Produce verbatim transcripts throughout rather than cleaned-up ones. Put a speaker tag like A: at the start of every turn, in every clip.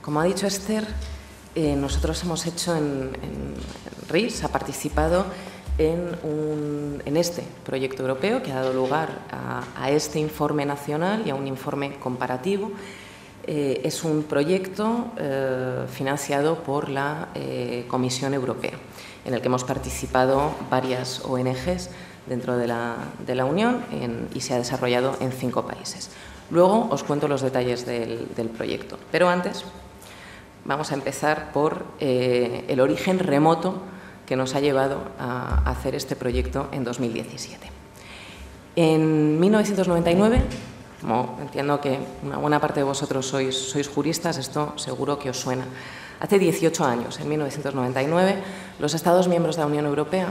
A: como ha dicho Esther, eh, nosotros hemos hecho en, en, en R I S, ha participado en, un, en este proyecto europeo que ha dado lugar a, a este informe nacional y a un informe comparativo. Eh, es un proyecto eh, financiado por la eh, Comisión Europea, en el que hemos participado varias O N Ges dentro de la, de la Unión en, y se ha desarrollado en cinco países. Luego os cuento los detalles del, del proyecto, pero antes vamos a empezar por eh, el origen remoto que nos ha llevado a hacer este proyecto en dos mil diecisiete. En mil novecientos noventa y nueve, como entiendo que una buena parte de vosotros sois, sois juristas, esto seguro que os suena. Hace dieciocho años, en mil novecientos noventa y nueve, los Estados miembros de la Unión Europea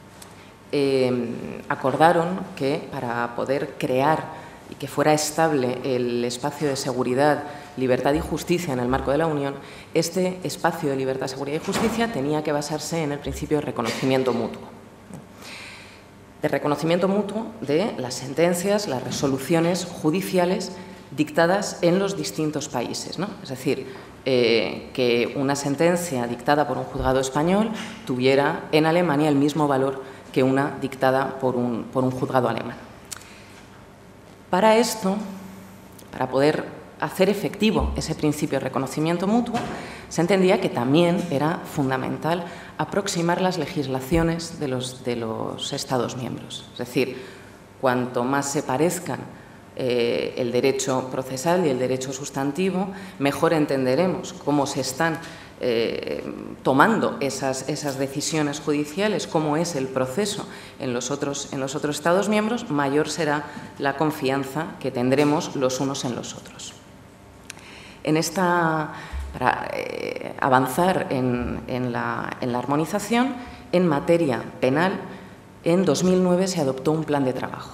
A: eh, acordaron que para poder crear y que fuera estable el espacio de seguridad, libertad y justicia en el marco de la Unión, este espacio de libertad, seguridad y justicia tenía que basarse en el principio de reconocimiento mutuo. De reconocimiento mutuo de las sentencias, las resoluciones judiciales dictadas en los distintos países, ¿no? Es decir, eh, que una sentencia dictada por un juzgado español tuviera en Alemania el mismo valor que una dictada por un, por un juzgado alemán. Para esto, para poder hacer efectivo ese principio de reconocimiento mutuo, se entendía que también era fundamental aproximar las legislaciones de los, de los Estados miembros. Es decir, cuanto más se parezcan eh, el derecho procesal y el derecho sustantivo, mejor entenderemos cómo se están eh, tomando esas, esas decisiones judiciales, cómo es el proceso en los, otros, en los otros Estados miembros, mayor será la confianza que tendremos los unos en los otros. En esta, para eh, avanzar en, en, la, en la armonización, en materia penal, en dos mil nueve se adoptó un plan de trabajo,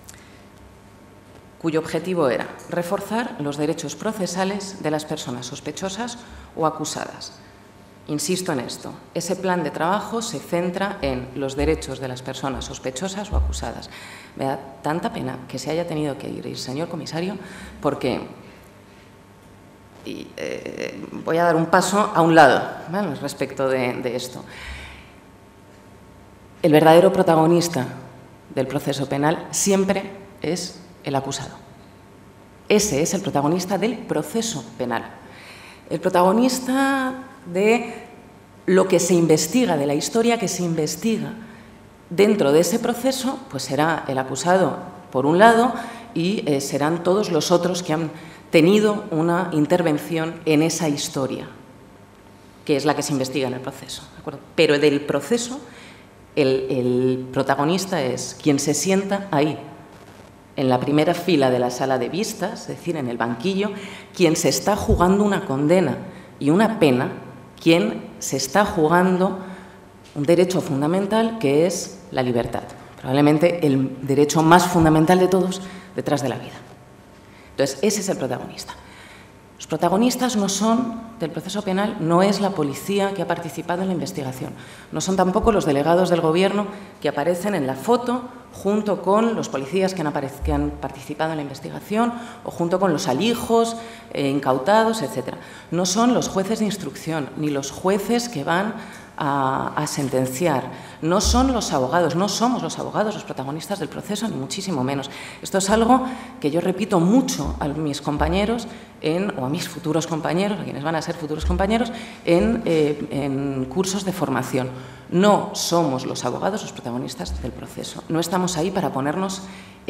A: cuyo objetivo era reforzar los derechos procesales de las personas sospechosas o acusadas. Insisto en esto, ese plan de trabajo se centra en los derechos de las personas sospechosas o acusadas. Me da tanta pena que se haya tenido que ir, señor comisario, porque y, eh, voy a dar un paso a un lado, ¿vale?, respecto de, de esto. El verdadero protagonista del proceso penal siempre es el acusado. Ese es el protagonista del proceso penal. El protagonista de lo que se investiga, de la historia que se investiga dentro de ese proceso, pues será el acusado por un lado y eh, serán todos los otros que han tenido una intervención en esa historia, que es la que se investiga en el proceso, ¿de acuerdo? Pero del proceso, el, el protagonista es quien se sienta ahí, en la primera fila de la sala de vistas, es decir, en el banquillo, quien se está jugando una condena y una pena, quien se está jugando un derecho fundamental que es la libertad, probablemente el derecho más fundamental de todos detrás de la vida. Entonces, ese es el protagonista. Los protagonistas no son, del proceso penal, no es la policía que ha participado en la investigación, no son tampoco los delegados del Gobierno que aparecen en la foto junto con los policías que han, que han participado en la investigación o junto con los alijos eh, incautados, etcétera. No son los jueces de instrucción ni los jueces que van a, a sentenciar, no son los abogados, no somos los abogados los protagonistas del proceso, ni muchísimo menos. Esto es algo que yo repito mucho a mis compañeros en, o a mis futuros compañeros, a quienes van a ser futuros compañeros, en, eh, en cursos de formación. No somos los abogados los protagonistas del proceso. No estamos ahí para ponernos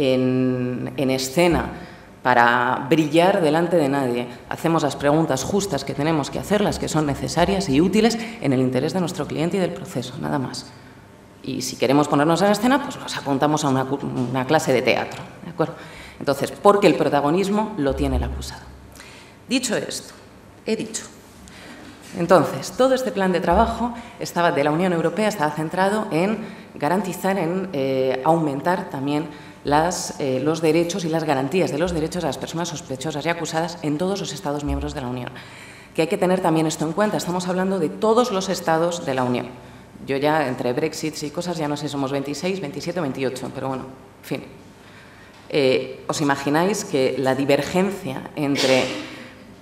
A: en, en escena, para brillar delante de nadie. Hacemos las preguntas justas que tenemos que hacer, las que son necesarias y útiles en el interés de nuestro cliente y del proceso, nada más. Y si queremos ponernos en escena, pues nos apuntamos a una, una clase de teatro, ¿de acuerdo? Entonces, porque el protagonismo lo tiene el acusado. Dicho esto, he dicho. Entonces, todo este plan de trabajo estaba, de la Unión Europea estaba centrado en garantizar, en eh, aumentar también las, eh, los derechos y las garantías de los derechos de las personas sospechosas y acusadas en todos los Estados miembros de la Unión. Que hay que tener también esto en cuenta, estamos hablando de todos los Estados de la Unión. Yo ya, entre Brexits y cosas, ya no sé si somos veintiséis, veintisiete o veintiocho, pero bueno, en fin. Eh, ¿Os imagináis que la divergencia entre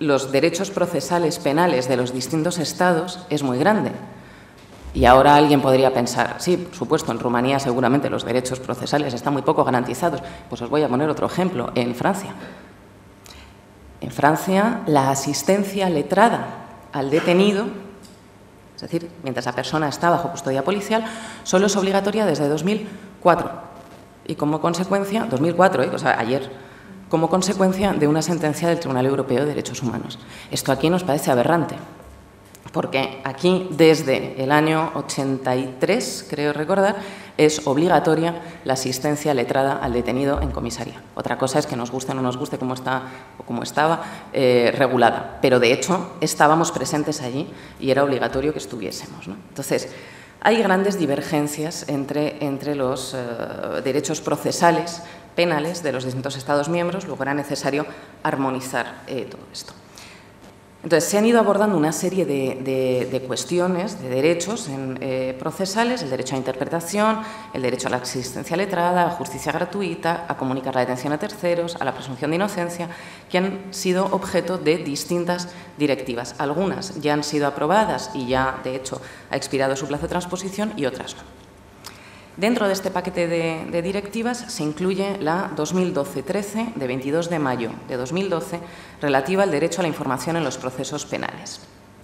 A: los derechos procesales penales de los distintos estados es muy grande. Y ahora alguien podría pensar, sí, por supuesto, en Rumanía seguramente los derechos procesales están muy poco garantizados. Pues os voy a poner otro ejemplo, en Francia. En Francia, la asistencia letrada al detenido, es decir, mientras la persona está bajo custodia policial, solo es obligatoria desde dos mil cuatro. Y como consecuencia, dos mil cuatro, ¿eh? O sea, ayer, como consecuencia de una sentencia del Tribunal Europeo de Derechos Humanos. Esto aquí nos parece aberrante, porque aquí, desde el año ochenta y tres, creo recordar, es obligatoria la asistencia letrada al detenido en comisaría. Otra cosa es que nos guste o no nos guste cómo está o cómo estaba eh, regulada, pero de hecho estábamos presentes allí y era obligatorio que estuviésemos, ¿no? Entonces, hay grandes divergencias entre, entre los eh, derechos procesales penales de los distintos Estados miembros, luego era necesario armonizar eh, todo esto. Entonces, se han ido abordando una serie de, de, de cuestiones, de derechos en, eh, procesales, el derecho a interpretación, el derecho a la asistencia letrada, a la justicia gratuita, a comunicar la detención a terceros, a la presunción de inocencia, que han sido objeto de distintas directivas. Algunas ya han sido aprobadas y ya, de hecho, ha expirado su plazo de transposición y otras no. Dentro de este paquete de, de directivas se incluye la dos mil doce trece, de veintidós de mayo de dos mil doce, relativa al derecho a la información en los procesos penales.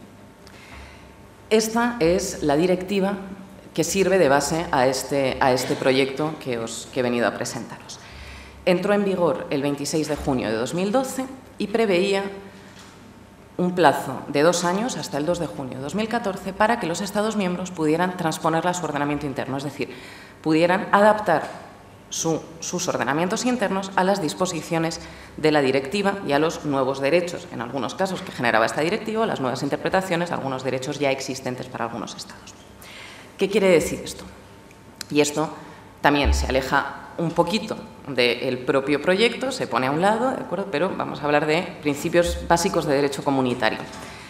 A: Esta es la directiva que sirve de base a este, a este proyecto que, os, que he venido a presentaros. Entró en vigor el veintiséis de junio de dos mil doce y preveía un plazo de dos años, hasta el dos de junio de dos mil catorce, para que los Estados miembros pudieran transponerla a su ordenamiento interno, es decir, pudieran adaptar su, sus ordenamientos internos a las disposiciones de la directiva y a los nuevos derechos, en algunos casos que generaba esta directiva, las nuevas interpretaciones, algunos derechos ya existentes para algunos Estados. ¿Qué quiere decir esto? Y esto también se aleja un poquito del propio proyecto, se pone a un lado, ¿de acuerdo? Pero vamos a hablar de principios básicos de derecho comunitario.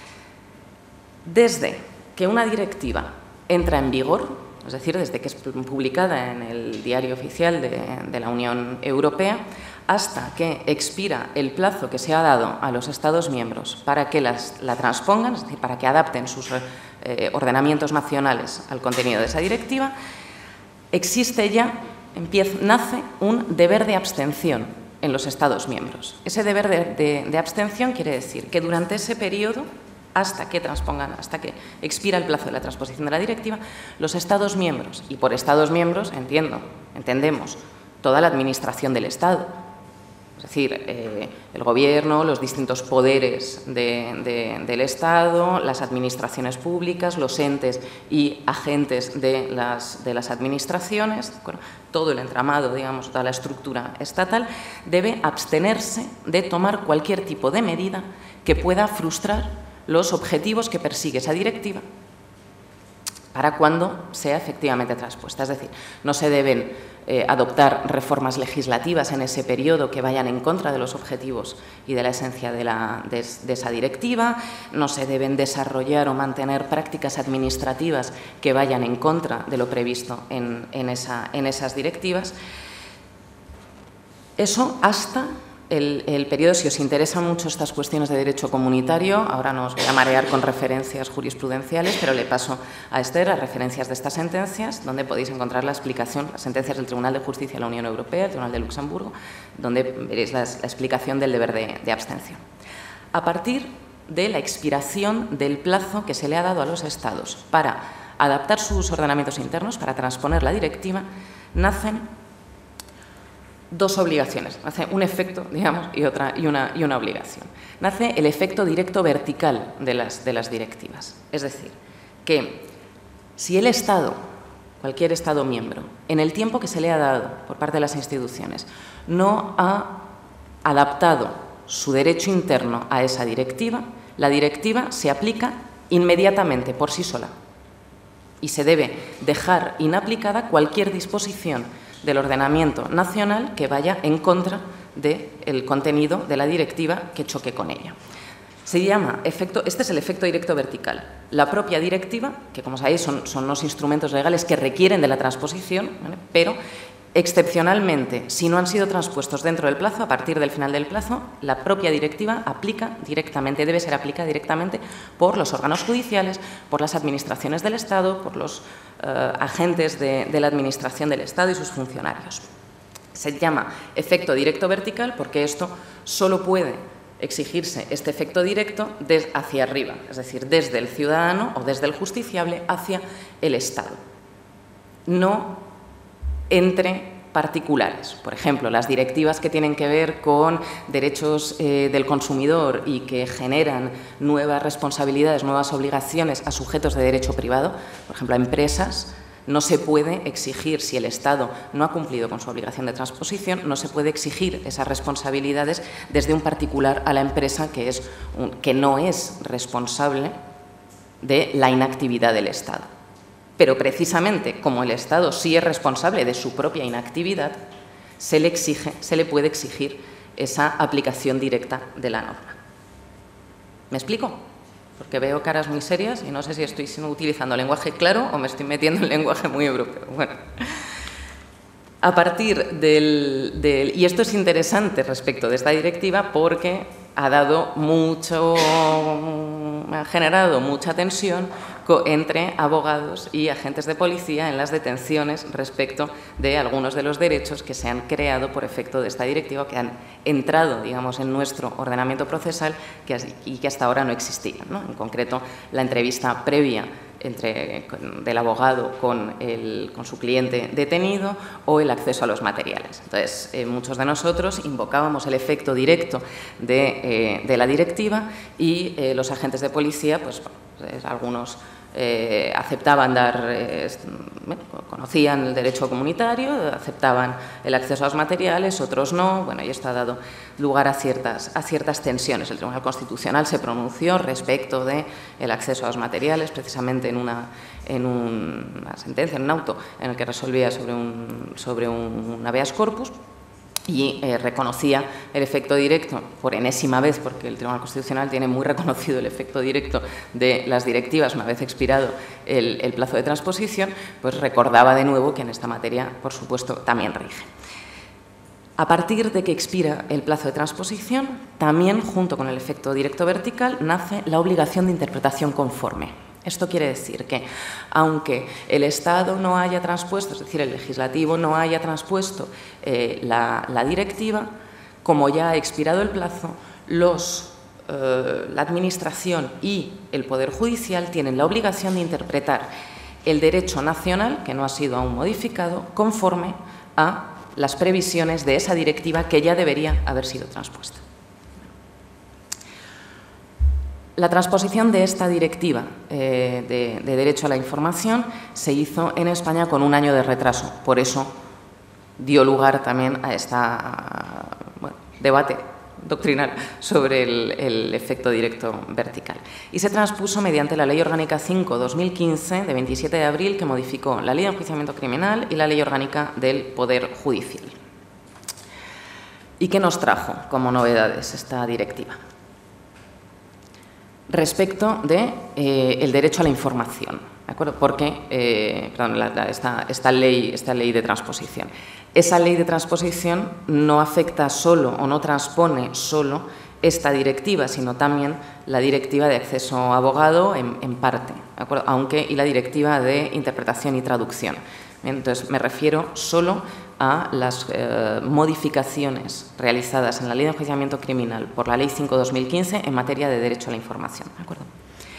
A: Desde que una directiva entra en vigor, es decir, desde que es publicada en el Diario Oficial de, de la Unión Europea, hasta que expira el plazo que se ha dado a los Estados miembros para que las, la transpongan, es decir, para que adapten sus eh, ordenamientos nacionales al contenido de esa directiva, existe ya Empieza, nace un deber de abstención en los Estados miembros. Ese deber de, de, de abstención quiere decir que durante ese periodo, hasta que transpongan, hasta que expira el plazo de la transposición de la directiva, los Estados miembros, y por Estados miembros entiendo, entendemos toda la administración del Estado, es decir, eh, el Gobierno, los distintos poderes de, de, del Estado, las administraciones públicas, los entes y agentes de las, de las administraciones, bueno, todo el entramado, digamos, toda la estructura estatal, debe abstenerse de tomar cualquier tipo de medida que pueda frustrar los objetivos que persigue esa directiva para cuando sea efectivamente transpuesta. Es decir, no se deben eh, adoptar reformas legislativas en ese periodo que vayan en contra de los objetivos y de la esencia de, la, de, de esa directiva, no se deben desarrollar o mantener prácticas administrativas que vayan en contra de lo previsto en, en, esa, en esas directivas. Eso hasta El, el periodo, si os interesan mucho estas cuestiones de derecho comunitario, ahora no os voy a marear con referencias jurisprudenciales, pero le paso a Esther las referencias de estas sentencias, donde podéis encontrar la explicación, las sentencias del Tribunal de Justicia de la Unión Europea, el Tribunal de Luxemburgo, donde veréis la, la explicación del deber de, de abstención. A partir de la expiración del plazo que se le ha dado a los Estados para adaptar sus ordenamientos internos, para transponer la directiva, nacen dos obligaciones, nace un efecto, digamos, y, otra, y, una, y una obligación. Nace el efecto directo vertical de las, de las directivas. Es decir, que si el Estado, cualquier Estado miembro, en el tiempo que se le ha dado por parte de las instituciones, no ha adaptado su derecho interno a esa directiva, la directiva se aplica inmediatamente por sí sola y se debe dejar inaplicada cualquier disposición del ordenamiento nacional que vaya en contra del contenido de la directiva que choque con ella. Se llama efecto, este es el efecto directo vertical. La propia directiva, que como sabéis son, son unos instrumentos legales que requieren de la transposición, ¿vale? Pero Excepcionalmente, si no han sido transpuestos dentro del plazo, a partir del final del plazo, la propia directiva aplica directamente, debe ser aplicada directamente por los órganos judiciales, por las administraciones del Estado, por los eh, agentes de, de la Administración del Estado y sus funcionarios. Se llama efecto directo vertical porque esto solo puede exigirse este efecto directo desde hacia arriba, es decir, desde el ciudadano o desde el justiciable hacia el Estado. No entre particulares. Por ejemplo, las directivas que tienen que ver con derechos eh, del consumidor y que generan nuevas responsabilidades, nuevas obligaciones a sujetos de derecho privado, por ejemplo, a empresas, no se puede exigir, si el Estado no ha cumplido con su obligación de transposición, no se puede exigir esas responsabilidades desde un particular a la empresa que, es un, que no es responsable de la inactividad del Estado. Pero precisamente como el Estado sí es responsable de su propia inactividad, se le exige, se le puede exigir esa aplicación directa de la norma. ¿Me explico? Porque veo caras muy serias y no sé si estoy utilizando lenguaje claro o me estoy metiendo en lenguaje muy europeo. Bueno, a partir del, del... Y esto es interesante respecto de esta directiva porque ha dado mucho... ha generado mucha tensión entre abogados y agentes de policía en las detenciones respecto de algunos de los derechos que se han creado por efecto de esta directiva, que han entrado, digamos, en nuestro ordenamiento procesal y que hasta ahora no existían, ¿no? En concreto, la entrevista previa entre, del abogado con, el, con su cliente detenido o el acceso a los materiales. Entonces, eh, muchos de nosotros invocábamos el efecto directo de, eh, de la directiva y eh, los agentes de policía, pues, pues algunos eh, aceptaban dar, eh, bueno, conocían el derecho comunitario, aceptaban el acceso a los materiales, otros no, bueno, y esto ha dado lugar a ciertas, a ciertas tensiones. El Tribunal Constitucional se pronunció respecto del acceso a los materiales, precisamente en una, en un, una sentencia, en un auto, en el que resolvía sobre un, sobre un habeas corpus, y eh, reconocía el efecto directo por enésima vez, porque el Tribunal Constitucional tiene muy reconocido el efecto directo de las directivas una vez expirado el, el plazo de transposición, pues recordaba de nuevo que en esta materia, por supuesto, también rige. A partir de que expira el plazo de transposición, también, junto con el efecto directo vertical, nace la obligación de interpretación conforme. Esto quiere decir que, aunque el Estado no haya transpuesto, es decir, el legislativo no haya transpuesto eh, la, la directiva, como ya ha expirado el plazo, los, eh, la Administración y el Poder Judicial tienen la obligación de interpretar el derecho nacional, que no ha sido aún modificado, conforme a las previsiones de esa directiva que ya debería haber sido transpuesta. La transposición de esta directiva eh, de, de derecho a la información se hizo en España con un año de retraso. Por eso dio lugar también a este bueno, debate doctrinal sobre el, el efecto directo vertical. Y se transpuso mediante la Ley Orgánica cinco barra dos mil quince de veintisiete de abril, que modificó la Ley de Enjuiciamiento Criminal y la Ley Orgánica del Poder Judicial. ¿Y qué nos trajo como novedades esta directiva? Respecto de eh, el derecho a la información, ¿de acuerdo? Porque, eh, perdón, la, la, esta, esta, ley, esta ley de transposición. Esa ley de transposición no afecta solo o no transpone solo esta directiva, sino también la directiva de acceso a abogado en, en parte, ¿de acuerdo? Aunque y la directiva de interpretación y traducción. Entonces, me refiero solo a las eh, modificaciones realizadas en la Ley de Enjuiciamiento Criminal por la Ley cinco barra dos mil quince en materia de derecho a la información. ¿De acuerdo?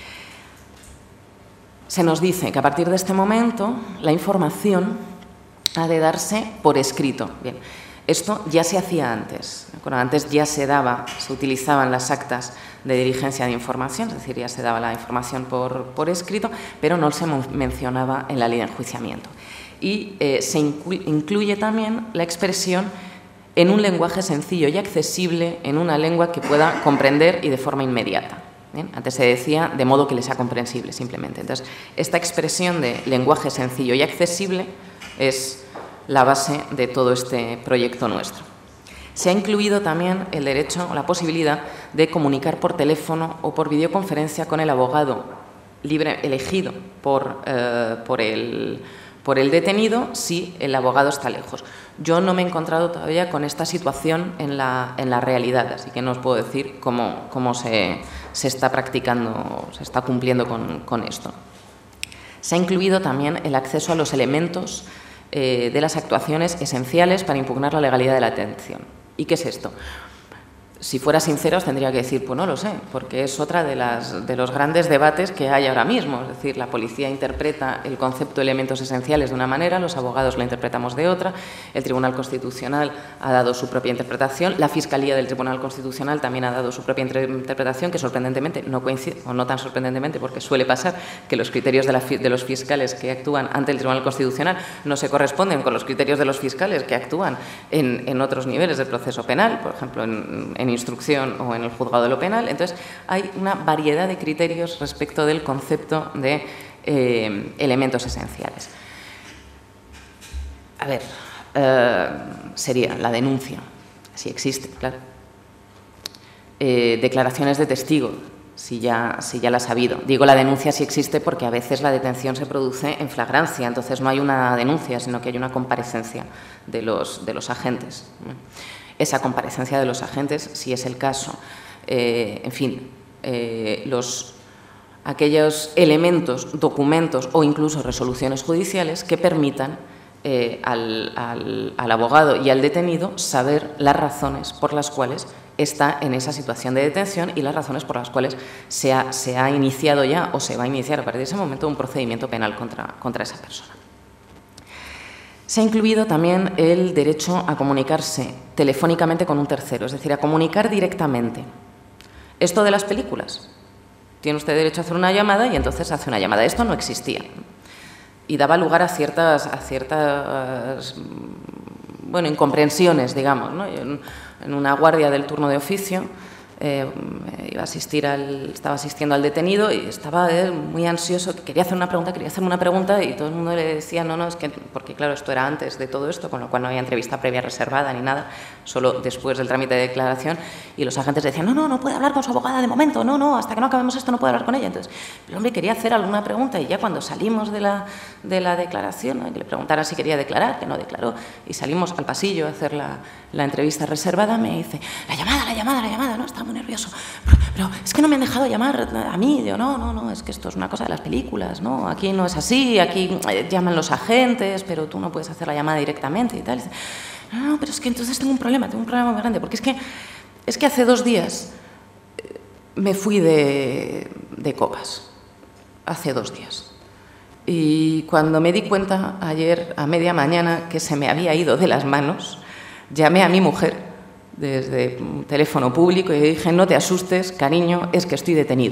A: Se nos dice que a partir de este momento la información ha de darse por escrito. Bien, esto ya se hacía antes. ¿De acuerdo? Antes ya se daba, se utilizaban las actas de diligencia de información, es decir, ya se daba la información por, por escrito, pero no se mencionaba en la Ley de Enjuiciamiento. Y eh, se incluye también la expresión en un lenguaje sencillo y accesible, en una lengua que pueda comprender y de forma inmediata. ¿Bien? Antes se decía de modo que le sea comprensible, simplemente. Entonces, esta expresión de lenguaje sencillo y accesible es la base de todo este proyecto nuestro. Se ha incluido también el derecho o la posibilidad de comunicar por teléfono o por videoconferencia con el abogado libre elegido por, eh, por el por el detenido si el abogado está lejos. Yo no me he encontrado todavía con esta situación en la, en la realidad, así que no os puedo decir cómo, cómo se, se está practicando, se está cumpliendo con, con esto. Se ha incluido también el acceso a los elementos eh, de las actuaciones esenciales para impugnar la legalidad de la detención. ¿Y qué es esto? Si fuera sincera, os tendría que decir, pues no lo sé, porque es otra de, las, de los grandes debates que hay ahora mismo. Es decir, la policía interpreta el concepto de elementos esenciales de una manera, los abogados lo interpretamos de otra, el Tribunal Constitucional ha dado su propia interpretación, la Fiscalía del Tribunal Constitucional también ha dado su propia interpretación, que sorprendentemente no coincide, o no tan sorprendentemente, porque suele pasar que los criterios de, la, de los fiscales que actúan ante el Tribunal Constitucional no se corresponden con los criterios de los fiscales que actúan en, en otros niveles del proceso penal, por ejemplo, en, en instrucción o en el juzgado de lo penal. Entonces, hay una variedad de criterios respecto del concepto de eh, elementos esenciales. A ver, eh, sería la denuncia, si existe, claro. Eh, declaraciones de testigo, si ya, si ya las ha habido. Digo la denuncia si existe porque a veces la detención se produce en flagrancia, entonces no hay una denuncia, sino que hay una comparecencia de los, de los agentes. Esa comparecencia de los agentes, si es el caso, eh, en fin, eh, los, aquellos elementos, documentos o incluso resoluciones judiciales que permitan eh, al, al, al abogado y al detenido saber las razones por las cuales está en esa situación de detención y las razones por las cuales se ha, se ha iniciado ya o se va a iniciar a partir de ese momento un procedimiento penal contra, contra esa persona. Se ha incluido también el derecho a comunicarse telefónicamente con un tercero, es decir, a comunicar directamente. Esto de las películas. Tiene usted derecho a hacer una llamada y entonces hace una llamada. Esto no existía. Y daba lugar a ciertas, a ciertas bueno, incomprensiones, digamos, ¿no? En, en una guardia del turno de oficio, Eh, iba a asistir al, estaba asistiendo al detenido y estaba él muy ansioso, quería hacer una pregunta, quería hacerme una pregunta y todo el mundo le decía, no, no, es que, porque claro, esto era antes de todo esto, con lo cual no había entrevista previa reservada ni nada, solo después del trámite de declaración, y los agentes decían, no, no, no puede hablar con su abogada de momento, no, no, hasta que no acabemos esto no puede hablar con ella. Entonces, el hombre quería hacer alguna pregunta y ya cuando salimos de la, de la declaración, ¿no? Que le preguntara si quería declarar, que no declaró, y salimos al pasillo a hacer la, la entrevista reservada, me dice, la llamada, la llamada, la llamada, ¿no? Estaba muy nervioso. Pero, pero es que no me han dejado llamar a mí. Digo, no, no, no, es que esto es una cosa de las películas, ¿no? Aquí no es así, aquí llaman los agentes, pero tú no puedes hacer la llamada directamente y tal. Dice, no, no, pero es que entonces tengo un problema, tengo un problema muy grande, porque es que, es que hace dos días me fui de, de copas, hace dos días. Y cuando me di cuenta ayer a media mañana que se me había ido de las manos, llamé a mi mujer desde un teléfono público y dije, no te asustes, cariño, es que estoy detenido.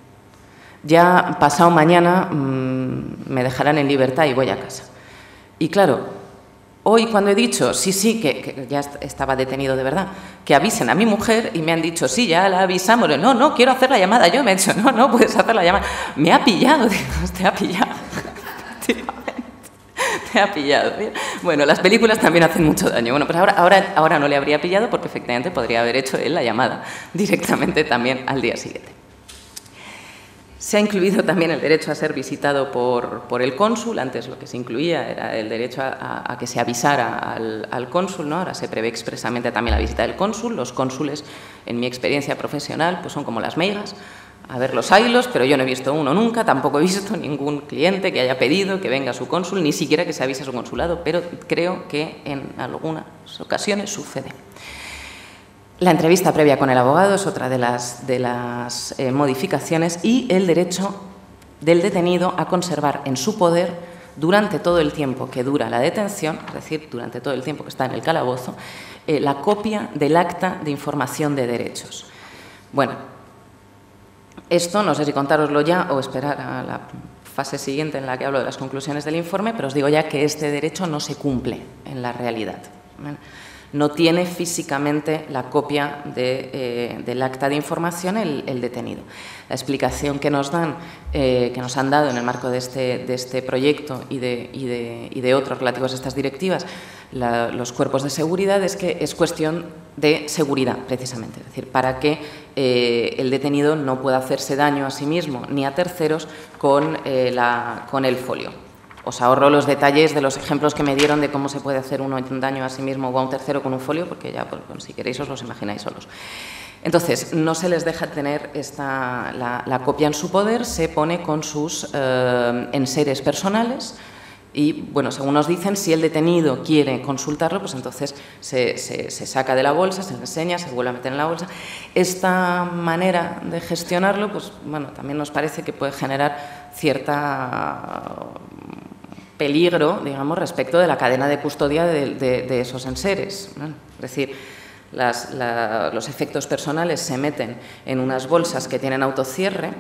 A: Ya pasado mañana mmm, me dejarán en libertad y voy a casa. Y claro, hoy cuando he dicho, sí, sí, que, que ya estaba detenido de verdad, que avisen a mi mujer y me han dicho, sí, ya la avisamos, no, no, quiero hacer la llamada. Yo me he dicho, no, no, puedes hacer la llamada. Me ha pillado, digo, te ha pillado. Te ha pillado. Bueno, las películas también hacen mucho daño. Bueno, pues ahora, ahora, ahora no le habría pillado porque efectivamente podría haber hecho él la llamada directamente también al día siguiente. Se ha incluido también el derecho a ser visitado por, por el cónsul. Antes lo que se incluía era el derecho a, a, a que se avisara al, al cónsul, ¿no? Ahora se prevé expresamente también la visita del cónsul. Los cónsules, en mi experiencia profesional, pues son como las meigas. A ver, los haylos, pero yo no he visto uno nunca, tampoco he visto ningún cliente que haya pedido que venga a su cónsul, ni siquiera que se avise a su consulado, pero creo que en algunas ocasiones sucede. La entrevista previa con el abogado es otra de las, de las eh, modificaciones y el derecho del detenido a conservar en su poder durante todo el tiempo que dura la detención, es decir, durante todo el tiempo que está en el calabozo, eh, la copia del acta de información de derechos. Bueno, esto no sé si contároslo ya o esperar a la fase siguiente en la que hablo de las conclusiones del informe, pero os digo ya que este derecho no se cumple en la realidad. No tiene físicamente la copia de, eh, del acta de información el, el detenido. La explicación que nos dan, eh, que nos han dado en el marco de este, de este proyecto y de, y, de, y de otros relativos a estas directivas, la, los cuerpos de seguridad, es que es cuestión de seguridad, precisamente. Es decir, para que eh, el detenido no pueda hacerse daño a sí mismo ni a terceros con, eh, la, con el folio os ahorro los detalles de los ejemplos que me dieron de cómo se puede hacer uno un daño a sí mismo o a un tercero con un folio, porque ya, pues, bueno, si queréis, os los imagináis solos. Entonces, no se les deja tener esta, la, la copia en su poder, se pone con sus eh, enseres personales y, bueno, según nos dicen, si el detenido quiere consultarlo, pues entonces se, se, se saca de la bolsa, se le enseña, se vuelve a meter en la bolsa. Esta manera de gestionarlo, pues, bueno, también nos parece que puede generar cierta peligro, digamos, respecto de la cadena de custodia de, de, de esos enseres, ¿no? Es decir, Las, la, los efectos personales se meten en unas bolsas que tienen autocierre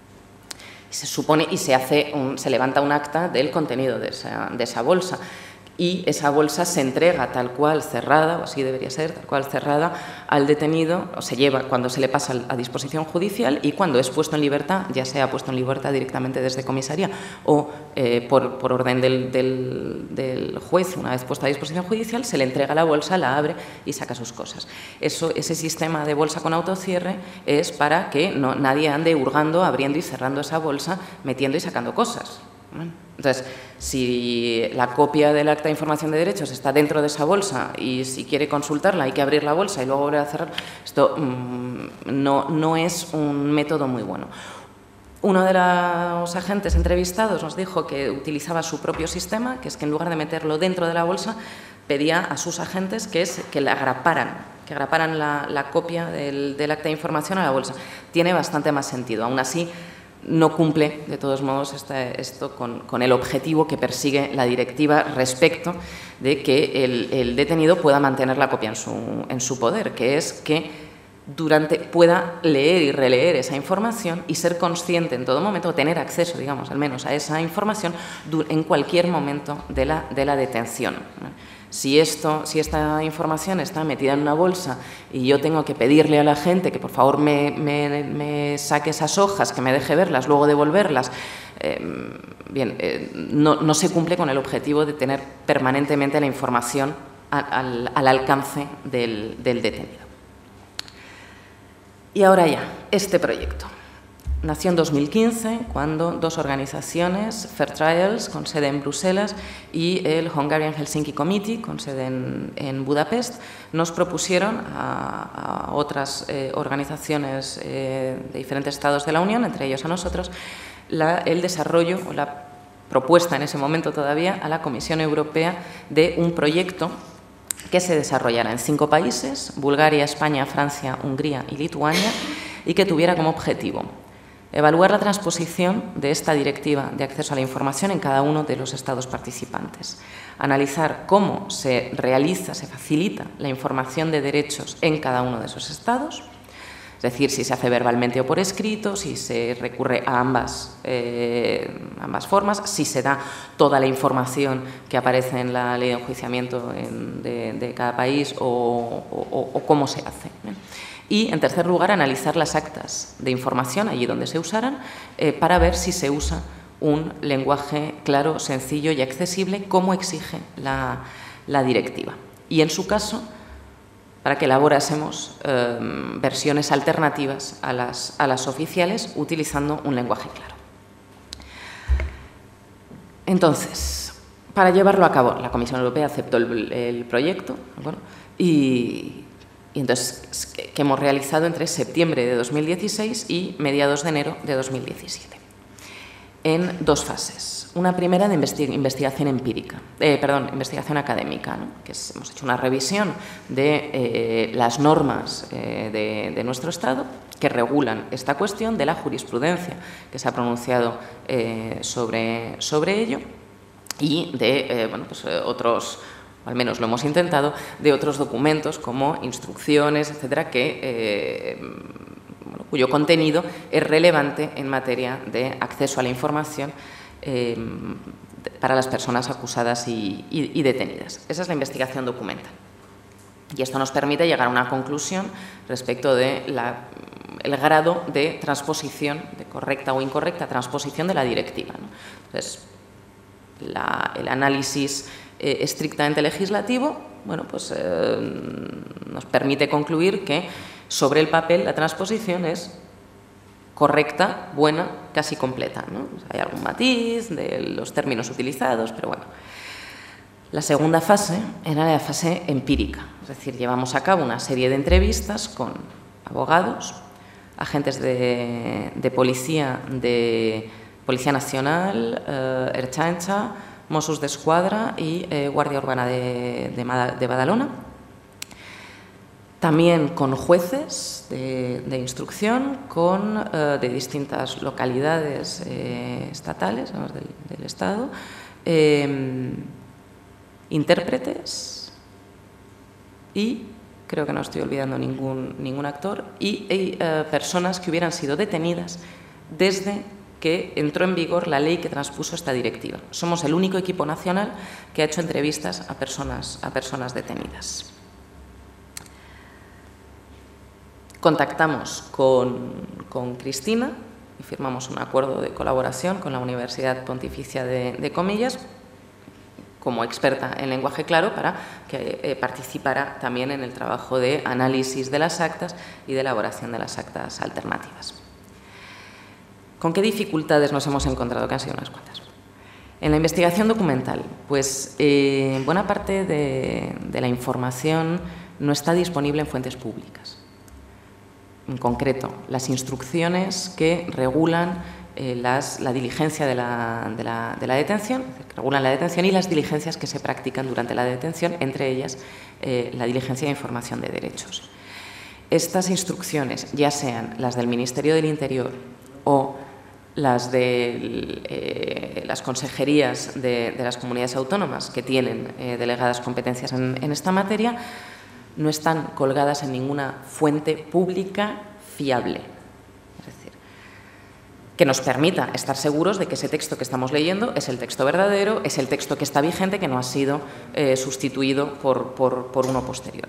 A: y se supone y se hace un, se levanta un acta del contenido de esa, de esa bolsa y esa bolsa se entrega tal cual cerrada, o así debería ser, tal cual cerrada al detenido, o se lleva cuando se le pasa a disposición judicial y cuando es puesto en libertad, ya sea puesto en libertad directamente desde comisaría o eh, por, por orden del, del, del juez, una vez puesta a disposición judicial, se le entrega la bolsa, la abre y saca sus cosas. Eso, ese sistema de bolsa con autocierre es para que no, nadie ande hurgando, abriendo y cerrando esa bolsa, metiendo y sacando cosas. Entonces, si la copia del acta de información de derechos está dentro de esa bolsa y si quiere consultarla hay que abrir la bolsa y luego volver a cerrar, esto mmm, no, no es un método muy bueno. Uno de los agentes entrevistados nos dijo que utilizaba su propio sistema, que es que en lugar de meterlo dentro de la bolsa, pedía a sus agentes que, es, que la agraparan, que agraparan la, la copia del, del acta de información a la bolsa. Tiene bastante más sentido. Aún así, no cumple, de todos modos, este, esto con, con el objetivo que persigue la directiva respecto de que el, el detenido pueda mantener la copia en su, en su poder, que es que durante, pueda leer y releer esa información y ser consciente en todo momento, tener acceso, digamos, al menos a esa información en cualquier momento de la, de la detención. Si, esto, si esta información está metida en una bolsa y yo tengo que pedirle a la gente que por favor me, me, me saque esas hojas, que me deje verlas, luego devolverlas, eh, bien, eh, no, no se cumple con el objetivo de tener permanentemente la información al, al alcance del, del detenido. Y ahora ya, este proyecto. Nació en dos mil quince, cuando dos organizaciones, Fair Trials, con sede en Bruselas, y el Hungarian Helsinki Committee, con sede en, en Budapest, nos propusieron a, a otras eh, organizaciones eh, de diferentes estados de la Unión, entre ellos a nosotros, la, el desarrollo o la propuesta en ese momento todavía a la Comisión Europea de un proyecto que se desarrollara en cinco países, Bulgaria, España, Francia, Hungría y Lituania, y que tuviera como objetivo evaluar la transposición de esta directiva de acceso a la información en cada uno de los estados participantes, analizar cómo se realiza, se facilita la información de derechos en cada uno de esos estados, es decir, si se hace verbalmente o por escrito, si se recurre a ambas, eh, ambas formas, si se da toda la información que aparece en la ley de enjuiciamiento en, de, de cada país o, o, o cómo se hace, ¿eh? Y, en tercer lugar, analizar las actas de información, allí donde se usaran, eh, para ver si se usa un lenguaje claro, sencillo y accesible, como exige la, la directiva. Y, en su caso, para que elaborásemos eh, versiones alternativas a las, a las oficiales, utilizando un lenguaje claro. Entonces, para llevarlo a cabo, la Comisión Europea aceptó el, el proyecto, bueno, y... Y entonces, que hemos realizado entre septiembre de dos mil dieciséis y mediados de enero de dos mil diecisiete, en dos fases. Una primera de investigación empírica, eh, perdón, investigación académica, ¿no? Que es, hemos hecho una revisión de eh, las normas eh, de, de nuestro Estado que regulan esta cuestión, de la jurisprudencia que se ha pronunciado eh, sobre, sobre ello y de eh, bueno, pues, eh, otros... al menos lo hemos intentado, de otros documentos como instrucciones, etcétera, que, eh, bueno, cuyo contenido es relevante en materia de acceso a la información eh, para las personas acusadas y, y, y detenidas. Esa es la investigación documental. Y esto nos permite llegar a una conclusión respecto de la, el grado de transposición, de correcta o incorrecta transposición de la directiva, ¿no? Entonces, la, el análisis Eh, estrictamente legislativo, bueno, pues eh, nos permite concluir que sobre el papel la transposición es correcta, buena, casi completa, ¿no? O sea, hay algún matiz de los términos utilizados, pero bueno. La segunda fase era la fase empírica, es decir, llevamos a cabo una serie de entrevistas con abogados, agentes de, de policía, de Policía Nacional, eh, Ertzaintza, Mossos d'Esquadra y eh, Guardia Urbana de, de, de Badalona. También con jueces de, de instrucción, con, eh, de distintas localidades eh, estatales, vamos, del, del Estado, eh, intérpretes y, creo que no estoy olvidando ningún, ningún actor, y eh, personas que hubieran sido detenidas desde que entró en vigor la ley que transpuso esta directiva. Somos el único equipo nacional que ha hecho entrevistas a personas, a personas detenidas. Contactamos con, con Cristina y firmamos un acuerdo de colaboración con la Universidad Pontificia de, de Comillas como experta en lenguaje claro para que eh, participara también en el trabajo de análisis de las actas y de elaboración de las actas alternativas. ¿Con qué dificultades nos hemos encontrado? Que han sido unas cuantas. En la investigación documental, pues eh, buena parte de, de la información no está disponible en fuentes públicas. En concreto, las instrucciones que regulan eh, las, la diligencia de la, de, la, de la detención, que regulan la detención y las diligencias que se practican durante la detención, entre ellas eh, la diligencia de información de derechos. Estas instrucciones, ya sean las del Ministerio del Interior o las de eh, las consejerías de, de las comunidades autónomas que tienen eh, delegadas competencias en, en esta materia, no están colgadas en ninguna fuente pública fiable. Es decir, que nos permita estar seguros de que ese texto que estamos leyendo es el texto verdadero, es el texto que está vigente, que no ha sido eh, sustituido por, por, por uno posterior.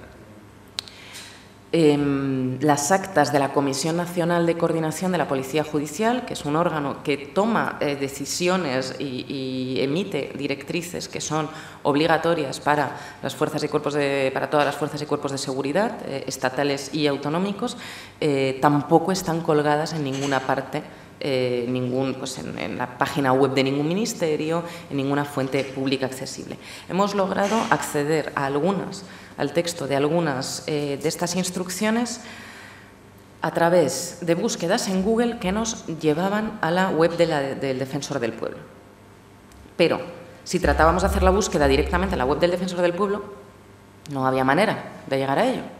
A: Eh, las actas de la Comisión Nacional de Coordinación de la Policía Judicial, que es un órgano que toma eh, decisiones y, y emite directrices que son obligatorias para las fuerzas y cuerpos de, para todas las fuerzas y cuerpos de seguridad, eh, estatales y autonómicos, eh, tampoco están colgadas en ninguna parte, eh, ningún, pues en, en la página web de ningún ministerio, en ninguna fuente pública accesible. Hemos logrado acceder a algunas al texto de algunas eh, de estas instrucciones a través de búsquedas en Google que nos llevaban a la web de la, del Defensor del Pueblo. Pero si tratábamos de hacer la búsqueda directamente en la web del Defensor del Pueblo, no había manera de llegar a ello.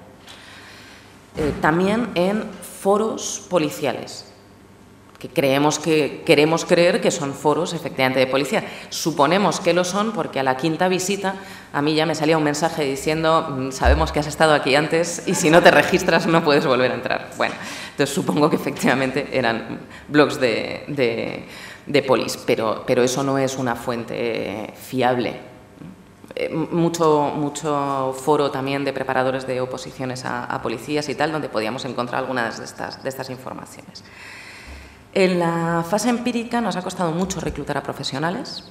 A: Eh, también en foros policiales, que creemos que queremos creer que son foros efectivamente de policía. Suponemos que lo son porque a la quinta visita a mí ya me salía un mensaje diciendo sabemos que has estado aquí antes y si no te registras no puedes volver a entrar. Bueno, entonces supongo que efectivamente eran blogs de, de, de polis, pero, pero eso no es una fuente fiable. Eh, mucho, mucho foro también de preparadores de oposiciones a, a policías y tal, donde podíamos encontrar algunas de estas, de estas informaciones. En la fase empírica nos ha costado mucho reclutar a profesionales,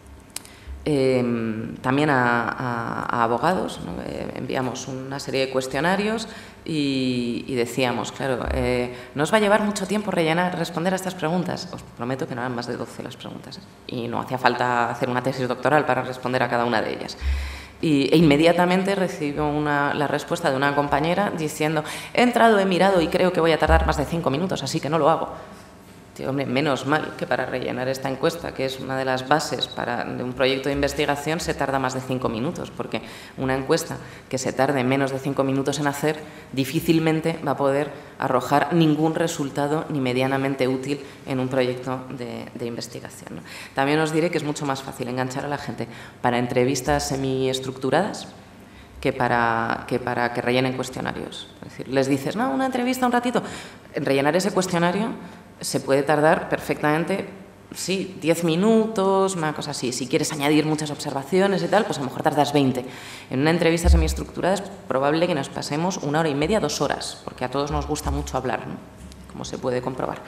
A: eh, también a, a, a abogados, ¿no? Eh, enviamos una serie de cuestionarios y, y decíamos, claro, eh, no os va a llevar mucho tiempo rellenar, responder a estas preguntas. Os prometo que no eran más de doce las preguntas, ¿eh? Y no hacía falta hacer una tesis doctoral para responder a cada una de ellas. Y, e inmediatamente recibo una, la respuesta de una compañera diciendo he entrado, he mirado y creo que voy a tardar más de cinco minutos, así que no lo hago. Hombre, menos mal que para rellenar esta encuesta, que es una de las bases para, de un proyecto de investigación, se tarda más de cinco minutos, porque una encuesta que se tarde menos de cinco minutos en hacer difícilmente va a poder arrojar ningún resultado ni medianamente útil en un proyecto de, de investigación, ¿no? También os diré que es mucho más fácil enganchar a la gente para entrevistas semiestructuradas que para, que para que rellenen cuestionarios. Es decir, les dices, no, una entrevista un ratito, en rellenar ese cuestionario se puede tardar perfectamente, sí, diez minutos, una cosa así. Si quieres añadir muchas observaciones y tal, pues a lo mejor tardas veinte. En una entrevista semiestructurada es probable que nos pasemos una hora y media, dos horas, porque a todos nos gusta mucho hablar, ¿no? Como se puede comprobar.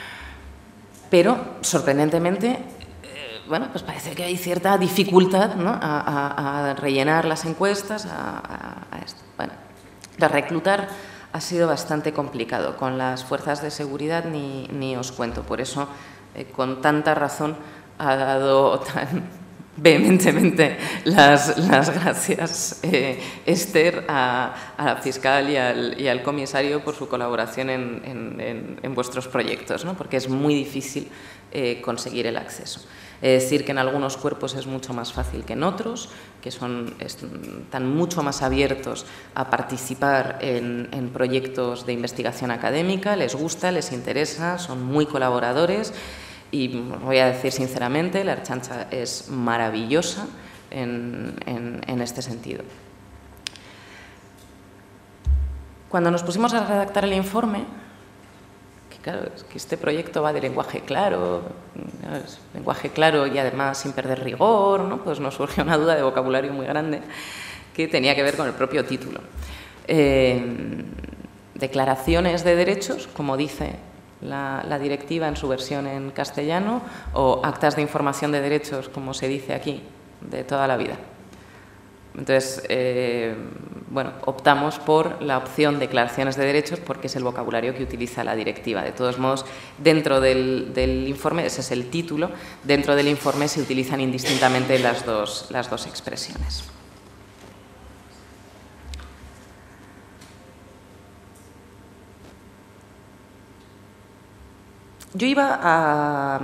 A: Pero, sorprendentemente, eh, bueno, pues parece que hay cierta dificultad, ¿no? a, a, a rellenar las encuestas, a, a, a esto. Bueno, de reclutar ha sido bastante complicado. Con las fuerzas de seguridad ni, ni os cuento. Por eso, eh, con tanta razón, ha dado tan vehementemente las, las gracias, eh, Esther, a, a la fiscal y al, y al comisario por su colaboración en, en, en, en vuestros proyectos, ¿no? Porque es muy difícil eh, conseguir el acceso. Es decir, que en algunos cuerpos es mucho más fácil que en otros, que son, están mucho más abiertos a participar en, en proyectos de investigación académica, les gusta, les interesa, son muy colaboradores. Y voy a decir sinceramente, la Ertzaintza es maravillosa en, en, en este sentido. Cuando nos pusimos a redactar el informe, que claro, es que este proyecto va de lenguaje claro, es lenguaje claro y además sin perder rigor, ¿no? Pues nos surgió una duda de vocabulario muy grande que tenía que ver con el propio título. Eh, declaraciones de derechos, como dice La, la directiva en su versión en castellano, o actas de información de derechos, como se dice aquí, de toda la vida. Entonces, eh, bueno, optamos por la opción declaraciones de derechos porque es el vocabulario que utiliza la directiva. De todos modos, dentro del, del informe, ese es el título, dentro del informe se utilizan indistintamente las dos, las dos expresiones. Yo iba a,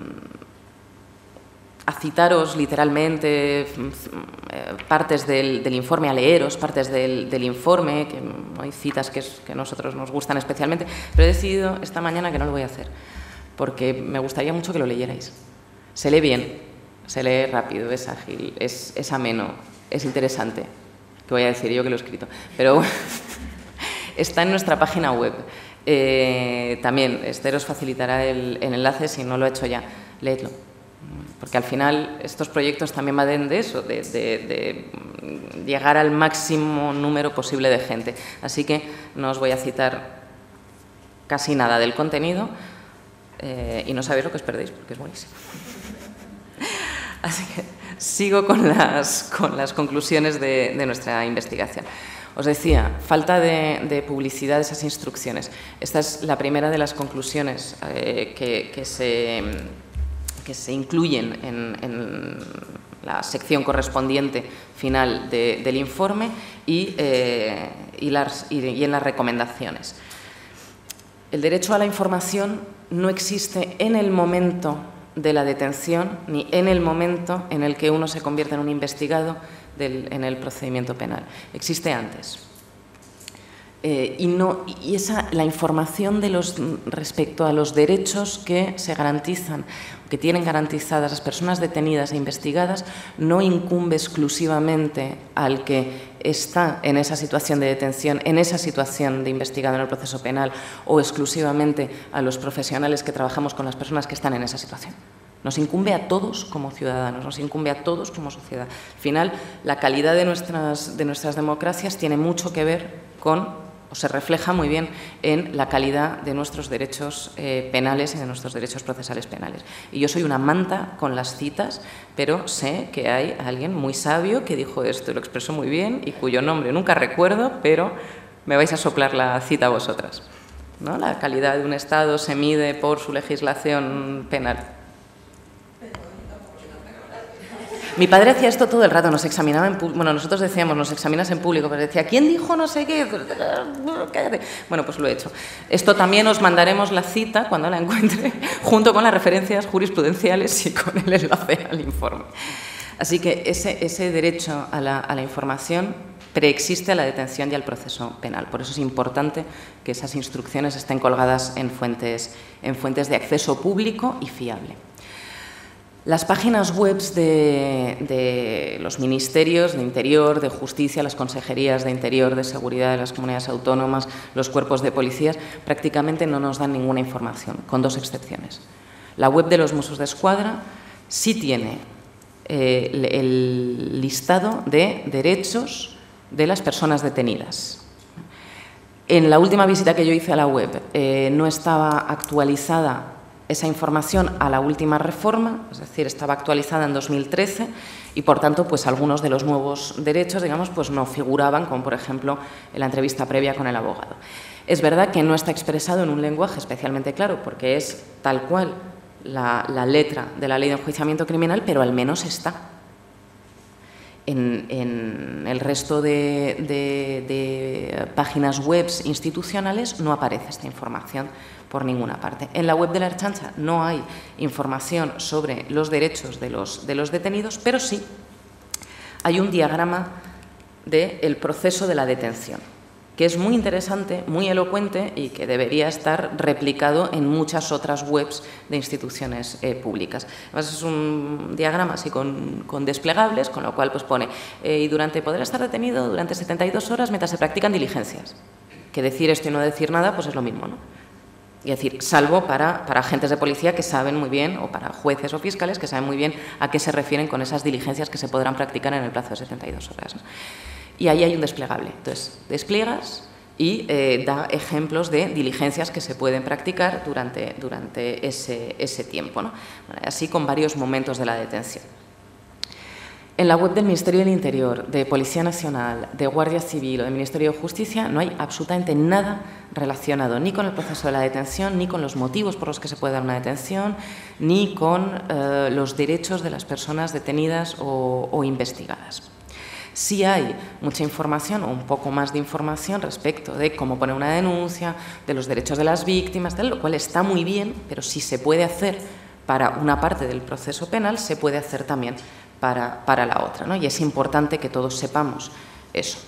A: a citaros literalmente partes del, del informe, a leeros partes del, del informe, que hay citas que, es, que a nosotros nos gustan especialmente, pero he decidido esta mañana que no lo voy a hacer, porque me gustaría mucho que lo leyerais. Se lee bien, se lee rápido, es ágil, es, es ameno, es interesante, que voy a decir yo que lo he escrito, pero está en nuestra página web. Eh, también, Esther os facilitará el, el enlace, si no lo ha hecho ya, leedlo. Porque al final estos proyectos también van de eso, de, de, de llegar al máximo número posible de gente. Así que no os voy a citar casi nada del contenido eh, y no sabéis lo que os perdéis, porque es buenísimo. Así que sigo con las, con las conclusiones de, de nuestra investigación. Os decía, falta de, de publicidad de esas instrucciones. Esta es la primera de las conclusiones eh, que, que, se, que se incluyen en, en la sección correspondiente final de, del informe y, eh, y, las, y, y en las recomendaciones. El derecho a la información no existe en el momento de la detención ni en el momento en el que uno se convierte en un investigado Del, en el procedimiento penal. Existe antes. Eh, y no, y esa, la información de los, respecto a los derechos que se garantizan, que tienen garantizadas las personas detenidas e investigadas, no incumbe exclusivamente al que está en esa situación de detención, en esa situación de investigado en el proceso penal, o exclusivamente a los profesionales que trabajamos con las personas que están en esa situación. Nos incumbe a todos como ciudadanos, nos incumbe a todos como sociedad. Al final, la calidad de nuestras, de nuestras democracias tiene mucho que ver con, o se refleja muy bien en la calidad de nuestros derechos eh, penales y de nuestros derechos procesales penales. Y yo soy una manta con las citas, pero sé que hay alguien muy sabio que dijo esto, y lo expresó muy bien, y cuyo nombre nunca recuerdo, pero me vais a soplar la cita a vosotras, ¿no? La calidad de un Estado se mide por su legislación penal. Mi padre hacía esto todo el rato, nos examinaba en público, bueno, nosotros decíamos, nos examinas en público, pero decía, ¿quién dijo no sé qué? Cállate. Bueno, pues lo he hecho. Esto también os mandaremos la cita, cuando la encuentre, junto con las referencias jurisprudenciales y con el enlace al informe. Así que ese, ese derecho a la, a la información preexiste a la detención y al proceso penal. Por eso es importante que esas instrucciones estén colgadas en fuentes, en fuentes de acceso público y fiable. Las páginas web de, de los ministerios de Interior, de Justicia, las consejerías de Interior, de Seguridad de las comunidades autónomas, los cuerpos de policías, prácticamente no nos dan ninguna información, con dos excepciones. La web de los Mossos d'Esquadra sí tiene eh, el listado de derechos de las personas detenidas. En la última visita que yo hice a la web eh, no estaba actualizada esa información a la última reforma, es decir, estaba actualizada en dos mil trece y, por tanto, pues algunos de los nuevos derechos, digamos, pues no figuraban, como por ejemplo en la entrevista previa con el abogado. Es verdad que no está expresado en un lenguaje especialmente claro, porque es tal cual la, la letra de la Ley de Enjuiciamiento Criminal, pero al menos está. En, en el resto de, de, de páginas web institucionales no aparece esta información por ninguna parte. En la web de la Ertzaintza no hay información sobre los derechos de los, de los detenidos, pero sí hay un diagrama del proceso de la detención, que es muy interesante, muy elocuente y que debería estar replicado en muchas otras webs de instituciones eh, públicas. Además, es un diagrama así con, con desplegables, con lo cual pues pone eh, y durante podrá estar detenido durante setenta y dos horas mientras se practican diligencias. Que decir esto y no decir nada pues es lo mismo, ¿no? Y decir, salvo para, para agentes de policía que saben muy bien, o para jueces o fiscales que saben muy bien a qué se refieren con esas diligencias que se podrán practicar en el plazo de setenta y dos horas, ¿no? Y ahí hay un desplegable. Entonces, despliegas y eh, da ejemplos de diligencias que se pueden practicar durante, durante ese, ese tiempo, ¿no? Bueno, así con varios momentos de la detención. En la web del Ministerio del Interior, de Policía Nacional, de Guardia Civil o del Ministerio de Justicia no hay absolutamente nada relacionado ni con el proceso de la detención, ni con los motivos por los que se puede dar una detención, ni con eh, los derechos de las personas detenidas o, o investigadas. Sí hay mucha información o un poco más de información respecto de cómo poner una denuncia, de los derechos de las víctimas, tal, lo cual está muy bien, pero si se puede hacer para una parte del proceso penal, se puede hacer también para, para la otra, ¿no? Y es importante que todos sepamos eso.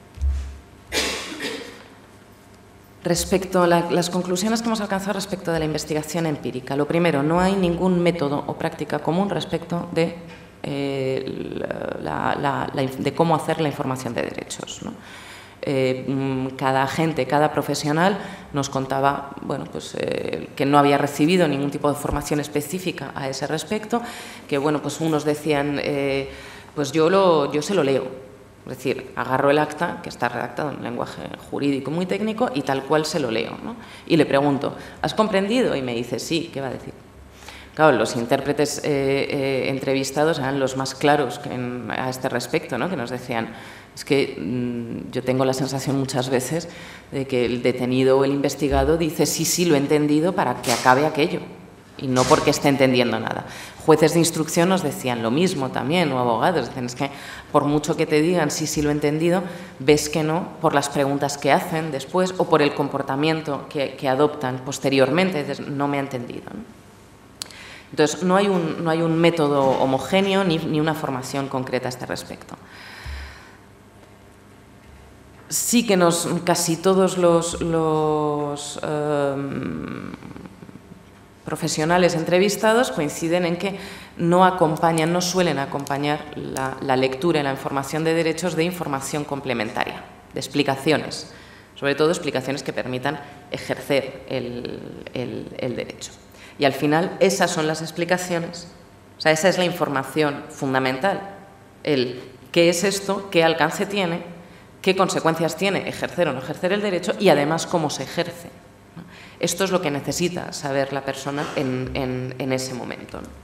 A: Respecto a la, las conclusiones que hemos alcanzado respecto de la investigación empírica, lo primero, no hay ningún método o práctica común respecto de Eh, la, la, la, de cómo hacer la información de derechos, ¿no? Eh, cada agente, cada profesional nos contaba bueno, pues, eh, que no había recibido ningún tipo de formación específica a ese respecto, que bueno, pues unos decían, eh, pues yo, lo, yo se lo leo, es decir, agarro el acta, que está redactado en un lenguaje jurídico muy técnico, y tal cual se lo leo, ¿no? Y le pregunto, ¿has comprendido? Y me dice, sí, ¿qué va a decir? Claro, los intérpretes eh, eh, entrevistados eran los más claros que en, a este respecto, ¿no? Que nos decían, es que mmm, yo tengo la sensación muchas veces de que el detenido o el investigado dice sí, sí, lo he entendido para que acabe aquello y no porque esté entendiendo nada. Jueces de instrucción nos decían lo mismo también, o abogados, dicen, es que por mucho que te digan sí, sí, lo he entendido, ves que no por las preguntas que hacen después o por el comportamiento que, que adoptan posteriormente, dices, no me ha entendido, ¿no? Entonces, no hay un, no hay un método homogéneo ni, ni una formación concreta a este respecto. Sí que nos, casi todos los, los eh, profesionales entrevistados coinciden en que no acompañan, no suelen acompañar la, la lectura y la información de derechos de información complementaria, de explicaciones, sobre todo explicaciones que permitan ejercer el, el, el derecho. Y al final esas son las explicaciones, o sea, esa es la información fundamental, el qué es esto, qué alcance tiene, qué consecuencias tiene ejercer o no ejercer el derecho y además cómo se ejerce, ¿no? Esto es lo que necesita saber la persona en, en, en ese momento, ¿no?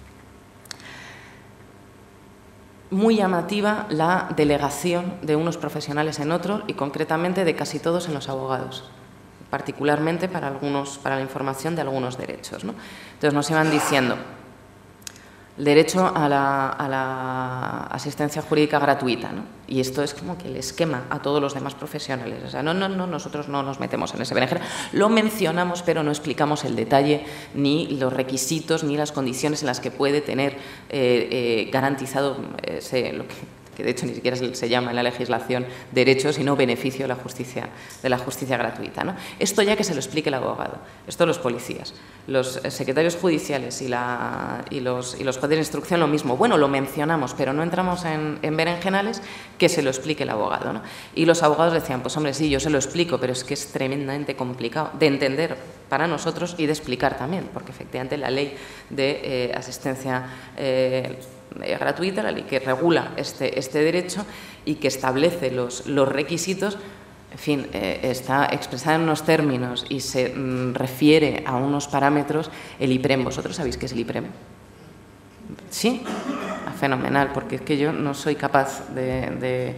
A: Muy llamativa la delegación de unos profesionales en otros y concretamente de casi todos en los abogados, particularmente para, algunos, para la información de algunos derechos, ¿no? Entonces nos iban diciendo el derecho a la, a la asistencia jurídica gratuita, ¿no? Y esto es como que el esquema a todos los demás profesionales. O sea, no, no, no, nosotros no nos metemos en ese berenjena. Lo mencionamos, pero no explicamos el detalle, ni los requisitos, ni las condiciones en las que puede tener eh, eh, garantizado ese, lo que... que de hecho ni siquiera se llama en la legislación derecho, sino beneficio de la justicia, de la justicia gratuita, ¿no? Esto ya que se lo explique el abogado, esto los policías, los secretarios judiciales y, la, y, los, y los jueces de instrucción lo mismo. Bueno, lo mencionamos, pero no entramos en, en berenjenales, que se lo explique el abogado, ¿no? Y los abogados decían, pues hombre, sí, yo se lo explico, pero es que es tremendamente complicado de entender para nosotros y de explicar también, porque efectivamente la ley de eh, asistencia eh, gratuita, la ley que regula este, este derecho y que establece los, los requisitos, en fin, eh, está expresada en unos términos y se mm, refiere a unos parámetros, el IPREM. ¿Vosotros sabéis qué es el IPREM? ¿Sí? Ah, fenomenal, porque es que yo no soy capaz de, de,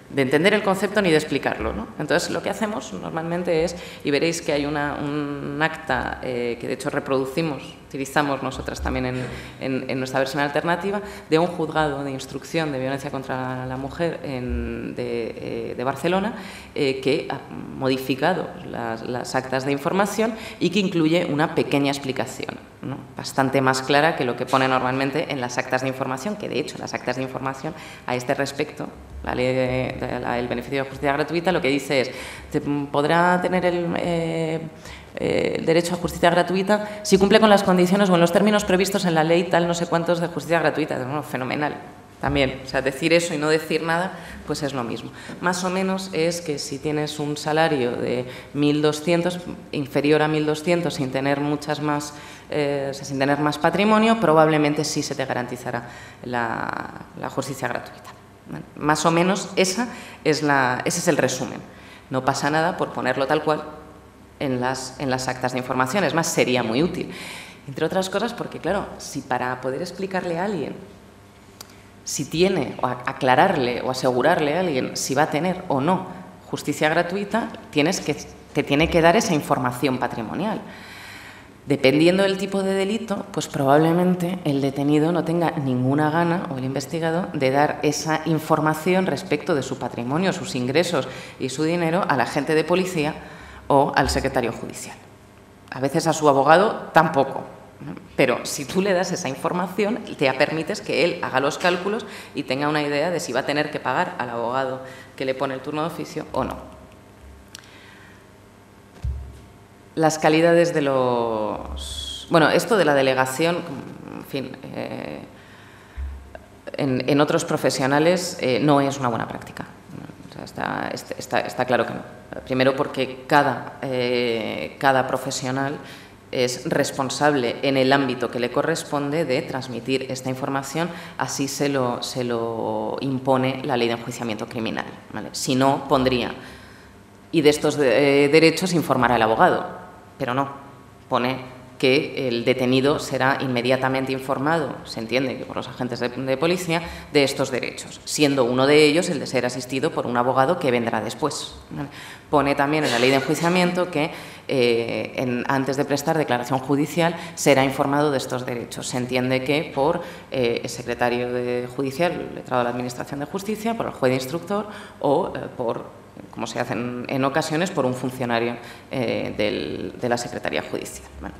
A: de entender el concepto ni de explicarlo, ¿no? Entonces, lo que hacemos normalmente es, y veréis que hay una, un acta eh, que de hecho reproducimos, utilizamos nosotras también en, en, en nuestra versión alternativa, de un juzgado de instrucción de violencia contra la mujer en, de, eh, de Barcelona, eh, que ha modificado las, las actas de información y que incluye una pequeña explicación, ¿no? Bastante más clara que lo que pone normalmente en las actas de información, que de hecho las actas de información a este respecto, la ley de, de la, el beneficio de justicia gratuita, lo que dice es, te podrá tener el, eh, eh, el derecho a justicia gratuita si cumple con las condiciones o en los términos previstos en la ley tal no sé cuántos de justicia gratuita. Bueno, fenomenal. También, o sea, decir eso y no decir nada, pues es lo mismo. Más o menos es que si tienes un salario de mil doscientos, inferior a mil doscientos, sin tener muchas más, eh, o sea, sin tener más patrimonio, probablemente sí se te garantizará la, la justicia gratuita. Bueno, más o menos esa es la, ese es el resumen. No pasa nada por ponerlo tal cual en las, en las actas de información, es más, sería muy útil. Entre otras cosas porque, claro, si para poder explicarle a alguien si tiene, o aclararle o asegurarle a alguien si va a tener o no justicia gratuita, tienes que, te tiene que dar esa información patrimonial. Dependiendo del tipo de delito, pues probablemente el detenido no tenga ninguna gana, o el investigado, de dar esa información respecto de su patrimonio, sus ingresos y su dinero al agente de policía o al secretario judicial. A veces a su abogado tampoco. Pero si tú le das esa información, te permites que él haga los cálculos y tenga una idea de si va a tener que pagar al abogado que le pone el turno de oficio o no. Las calidades de los... Bueno, esto de la delegación, en fin, eh, en, en otros profesionales eh, no es una buena práctica. O sea, está, está, está claro que no. Primero porque cada, eh, cada profesional es responsable en el ámbito que le corresponde de transmitir esta información, así se lo, se lo impone la ley de enjuiciamiento criminal, ¿vale? Si no, pondría, y de estos de, eh, derechos informará el abogado, pero no, pone que el detenido será inmediatamente informado, se entiende que por los agentes de, de policía, de estos derechos, siendo uno de ellos el de ser asistido por un abogado que vendrá después, ¿vale? Pone también en la ley de enjuiciamiento que eh, en, antes de prestar declaración judicial será informado de estos derechos. Se entiende que por eh, el secretario de judicial, el letrado de la Administración de Justicia, por el juez de instructor o eh, por, como se hace en, en ocasiones, por un funcionario eh, del, de la Secretaría Judicial, ¿vale?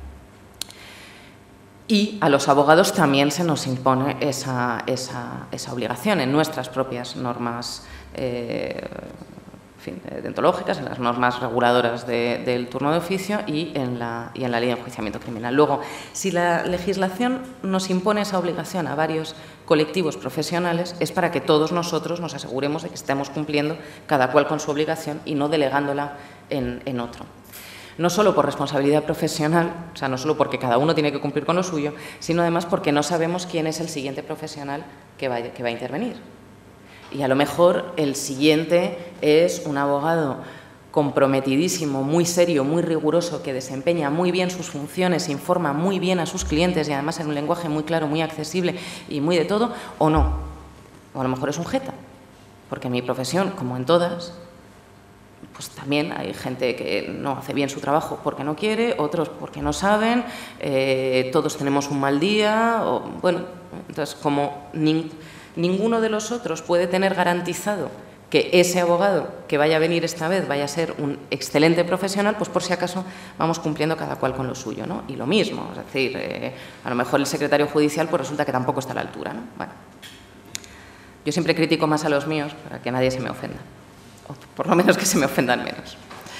A: Y a los abogados también se nos impone esa, esa, esa obligación en nuestras propias normas eh, en fin, deontológicas, en las normas reguladoras de, del turno de oficio y en, la, y en la ley de enjuiciamiento criminal. Luego, si la legislación nos impone esa obligación a varios colectivos profesionales, es para que todos nosotros nos aseguremos de que estemos cumpliendo cada cual con su obligación y no delegándola en, en otro. No solo por responsabilidad profesional, o sea, no solo porque cada uno tiene que cumplir con lo suyo, sino además porque no sabemos quién es el siguiente profesional que va, que va a intervenir. Y a lo mejor el siguiente es un abogado comprometidísimo, muy serio, muy riguroso, que desempeña muy bien sus funciones, informa muy bien a sus clientes y además en un lenguaje muy claro, muy accesible y muy de todo, o no. O a lo mejor es un jeta, porque en mi profesión, como en todas, pues también hay gente que no hace bien su trabajo porque no quiere, otros porque no saben, eh, todos tenemos un mal día, o, bueno, entonces como nin, ninguno de los otros puede tener garantizado que ese abogado que vaya a venir esta vez vaya a ser un excelente profesional, pues por si acaso vamos cumpliendo cada cual con lo suyo, ¿no? Y lo mismo, es decir, eh, a lo mejor el secretario judicial pues resulta que tampoco está a la altura, ¿no? Bueno, yo siempre critico más a los míos para que nadie se me ofenda. O por lo menos que se me ofendan menos.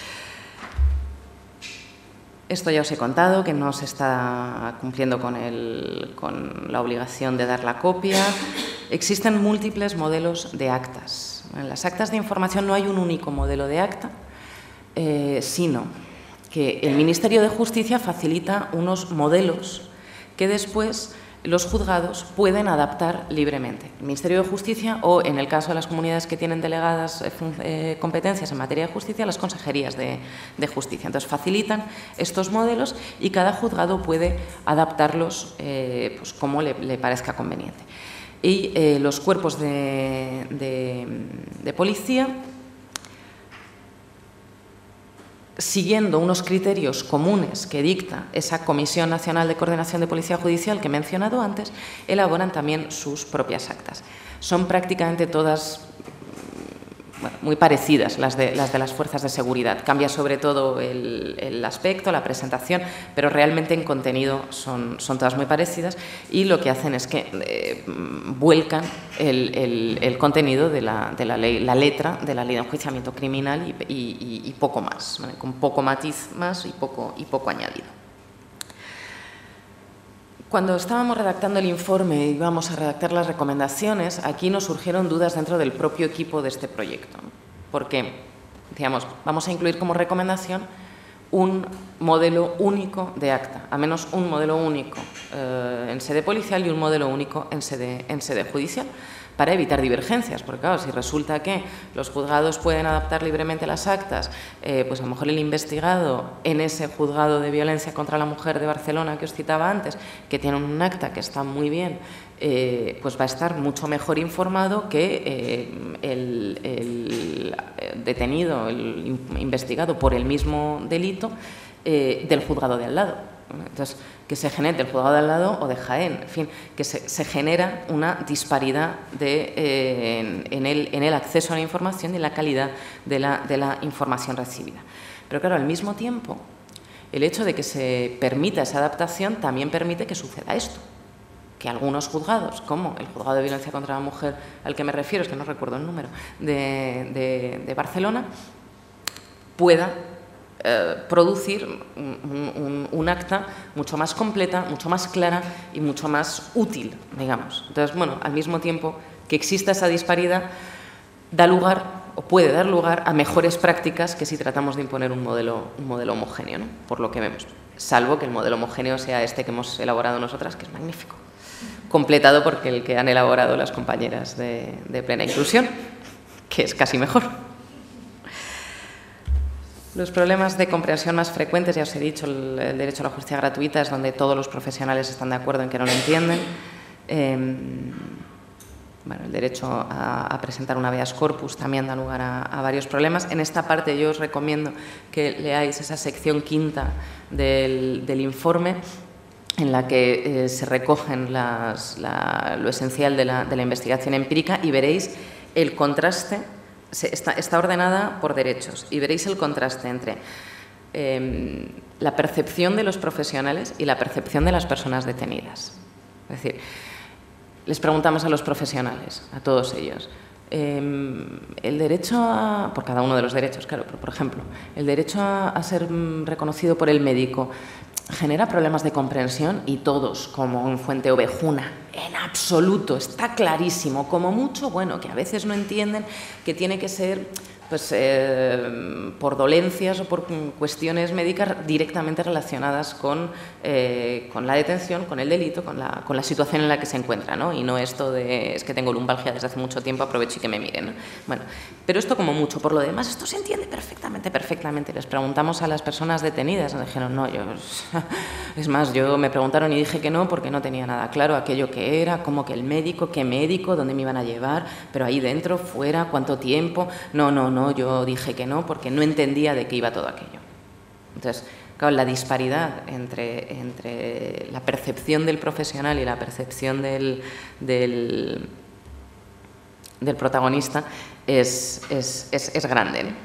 A: Esto ya os he contado, que no se está cumpliendo con, el, con la obligación de dar la copia. Existen múltiples modelos de actas. En las actas de información no hay un único modelo de acta, eh, sino que el Ministerio de Justicia facilita unos modelos que después los juzgados pueden adaptar libremente. El Ministerio de Justicia o, en el caso de las comunidades que tienen delegadas eh, competencias en materia de justicia, las consejerías de, de justicia. Entonces, facilitan estos modelos y cada juzgado puede adaptarlos eh, pues, como le, le parezca conveniente. Y eh, los cuerpos de, de de Policía, siguiendo unos criterios comunes que dicta esa Comisión Nacional de Coordinación de Policía Judicial que he mencionado antes, elaboran también sus propias actas. Son prácticamente todas bueno, muy parecidas las de, las de las fuerzas de seguridad. Cambia sobre todo el, el aspecto, la presentación, pero realmente en contenido son, son todas muy parecidas y lo que hacen es que eh, vuelcan el, el, el contenido de la, de la ley, la letra de la ley de enjuiciamiento criminal y, y, y poco más, ¿vale? Con poco matiz más y poco, y poco añadido. Cuando estábamos redactando el informe y íbamos a redactar las recomendaciones, aquí nos surgieron dudas dentro del propio equipo de este proyecto, porque decíamos, vamos a incluir como recomendación un modelo único de acta, a menos un modelo único eh, en sede policial y un modelo único en sede, en sede judicial, para evitar divergencias, porque claro, si resulta que los juzgados pueden adaptar libremente las actas, eh, pues a lo mejor el investigado en ese juzgado de violencia contra la mujer de Barcelona que os citaba antes, que tiene un acta que está muy bien, eh, pues va a estar mucho mejor informado que eh, el, el detenido, el investigado por el mismo delito eh, del juzgado de al lado. Entonces, que se genere del juzgado de al lado o de Jaén, en fin, que se, se genera una disparidad de, eh, en, en, el, en el acceso a la información y en la calidad de la, de la información recibida. Pero claro, al mismo tiempo, el hecho de que se permita esa adaptación también permite que suceda esto, que algunos juzgados, como el juzgado de violencia contra la mujer al que me refiero, es que no recuerdo el número, de, de, de Barcelona, pueda Eh, producir un, un, un acta mucho más completa, mucho más clara y mucho más útil, digamos. Entonces, bueno, al mismo tiempo que exista esa disparidad, da lugar o puede dar lugar a mejores prácticas que si tratamos de imponer un modelo, un modelo homogéneo, ¿no? Por lo que vemos, salvo que el modelo homogéneo sea este que hemos elaborado nosotras, que es magnífico, completado por el que han elaborado las compañeras de, de Plena Inclusión, que es casi mejor. Los problemas de comprensión más frecuentes, ya os he dicho, el, el derecho a la justicia gratuita es donde todos los profesionales están de acuerdo en que no lo entienden. Eh, bueno, el derecho a, a presentar un habeas corpus también da lugar a, a varios problemas. En esta parte yo os recomiendo que leáis esa sección quinta del, del informe, en la que eh, se recogen las, la, lo esencial de la, de la investigación empírica y veréis el contraste. Está, está ordenada por derechos y veréis el contraste entre eh, la percepción de los profesionales y la percepción de las personas detenidas. Es decir, les preguntamos a los profesionales, a todos ellos, eh, el derecho a, por cada uno de los derechos, claro, pero por ejemplo, el derecho a, a ser reconocido por el médico genera problemas de comprensión y todos, como en Fuente Ovejuna, en absoluto, está clarísimo, como mucho, bueno, que a veces no entienden que tiene que ser pues, eh, por dolencias o por cuestiones médicas directamente relacionadas con, eh, con la detención, con el delito, con la, con la situación en la que se encuentra, ¿no? Y no esto de, es que tengo lumbalgia desde hace mucho tiempo, aprovecho y que me miren, ¿no? Bueno, pero esto como mucho, por lo demás, esto se entiende perfectamente, perfectamente. Les preguntamos a las personas detenidas, nos dijeron, no, yo, es más, yo me preguntaron y dije que no porque no tenía nada claro aquello que era, cómo que el médico, qué médico, dónde me iban a llevar, pero ahí dentro, fuera, cuánto tiempo, no, no, no. Yo dije que no porque no entendía de qué iba todo aquello. Entonces, claro, la disparidad entre, entre la percepción del profesional y la percepción del, del, del protagonista es, es, es, es grande, ¿no?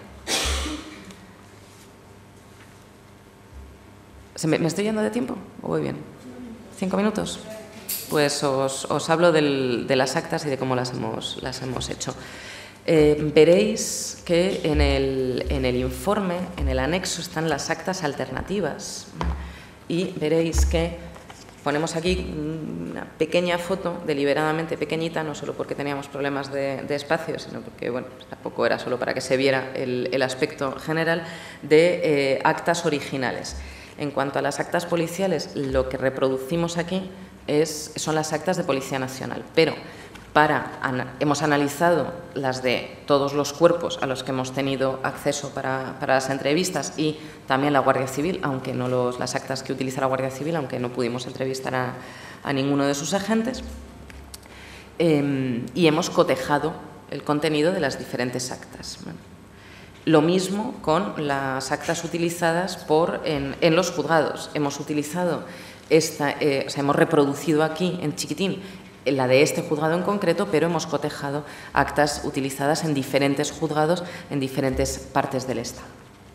A: ¿Se me, ¿Me estoy yendo de tiempo o voy bien? ¿Cinco minutos? Pues os, os hablo del, de las actas y de cómo las hemos, las hemos hecho. Eh, veréis que en el, en el informe, en el anexo, están las actas alternativas y veréis que ponemos aquí una pequeña foto, deliberadamente pequeñita, no solo porque teníamos problemas de, de espacio, sino porque, bueno, pues tampoco era solo para que se viera el, el aspecto general de eh, actas originales. En cuanto a las actas policiales, lo que reproducimos aquí es, son las actas de Policía Nacional, pero Para, an, hemos analizado las de todos los cuerpos a los que hemos tenido acceso para, para las entrevistas y también la Guardia Civil, aunque no los, las actas que utiliza la Guardia Civil, aunque no pudimos entrevistar a, a ninguno de sus agentes, eh, y hemos cotejado el contenido de las diferentes actas. ¿Vale? Lo mismo con las actas utilizadas por, en, en los juzgados. Hemos utilizado esta, eh, o sea, hemos reproducido aquí en chiquitín la de este juzgado en concreto, pero hemos cotejado actas utilizadas en diferentes juzgados en diferentes partes del Estado.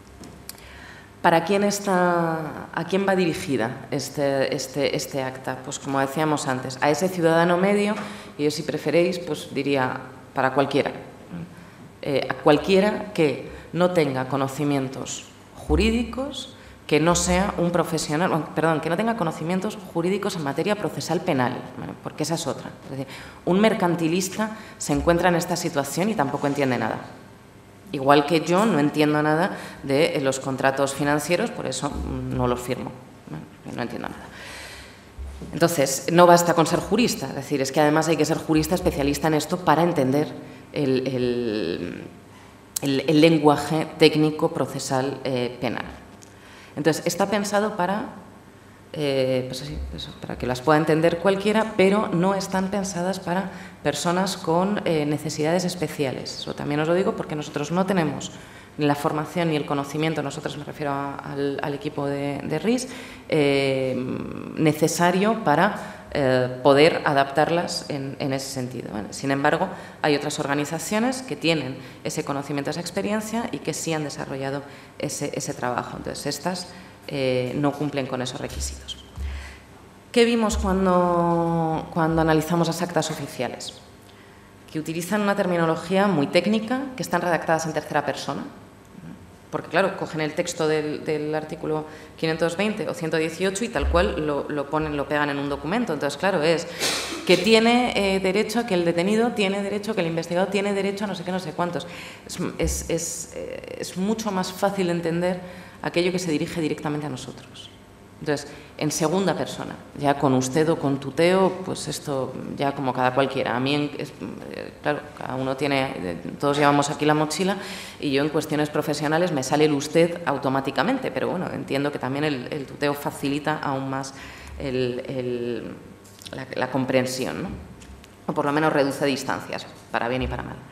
A: ¿Para quién está, a quién va dirigida este, este, este acta? Pues como decíamos antes, a ese ciudadano medio, y yo si preferéis, pues diría para cualquiera. Eh, a cualquiera que no tenga conocimientos jurídicos, que no sea un profesional, perdón, que no tenga conocimientos jurídicos en materia procesal penal, ¿vale? Porque esa es otra. Es decir, un mercantilista se encuentra en esta situación y tampoco entiende nada. Igual que yo no entiendo nada de los contratos financieros, por eso no los firmo, ¿vale? No entiendo nada. Entonces, no basta con ser jurista, es decir, es que además hay que ser jurista especialista en esto para entender el, el, el, el lenguaje técnico procesal eh, penal. Entonces, está pensado para, eh, pues así, eso, para que las pueda entender cualquiera, pero no están pensadas para personas con eh, necesidades especiales. Eso también os lo digo porque nosotros no tenemos ni la formación ni el conocimiento, nosotros me refiero a, al, al equipo de, de R I S, eh, necesario para eh, poder adaptarlas en, en ese sentido. ¿Vale? Sin embargo, hay otras organizaciones que tienen ese conocimiento, esa experiencia y que sí han desarrollado ese, ese trabajo. Entonces, estas eh, no cumplen con esos requisitos. ¿Qué vimos cuando, cuando analizamos las actas oficiales? Que utilizan una terminología muy técnica, que están redactadas en tercera persona, porque claro, cogen el texto del, del artículo quinientos veinte o ciento dieciocho y tal cual lo, lo ponen, lo pegan en un documento. Entonces, claro, es que tiene eh, derecho, que el detenido tiene derecho, que el investigado tiene derecho a no sé qué, no sé cuántos. Es, es, es, eh, es mucho más fácil entender aquello que se dirige directamente a nosotros. Entonces, en segunda persona, ya con usted o con tuteo, pues esto ya como cada cualquiera. A mí, es, claro, cada uno tiene, todos llevamos aquí la mochila y yo en cuestiones profesionales me sale el usted automáticamente, pero bueno, entiendo que también el, el tuteo facilita aún más el, el, la, la comprensión, ¿no? O por lo menos reduce distancias, para bien y para mal.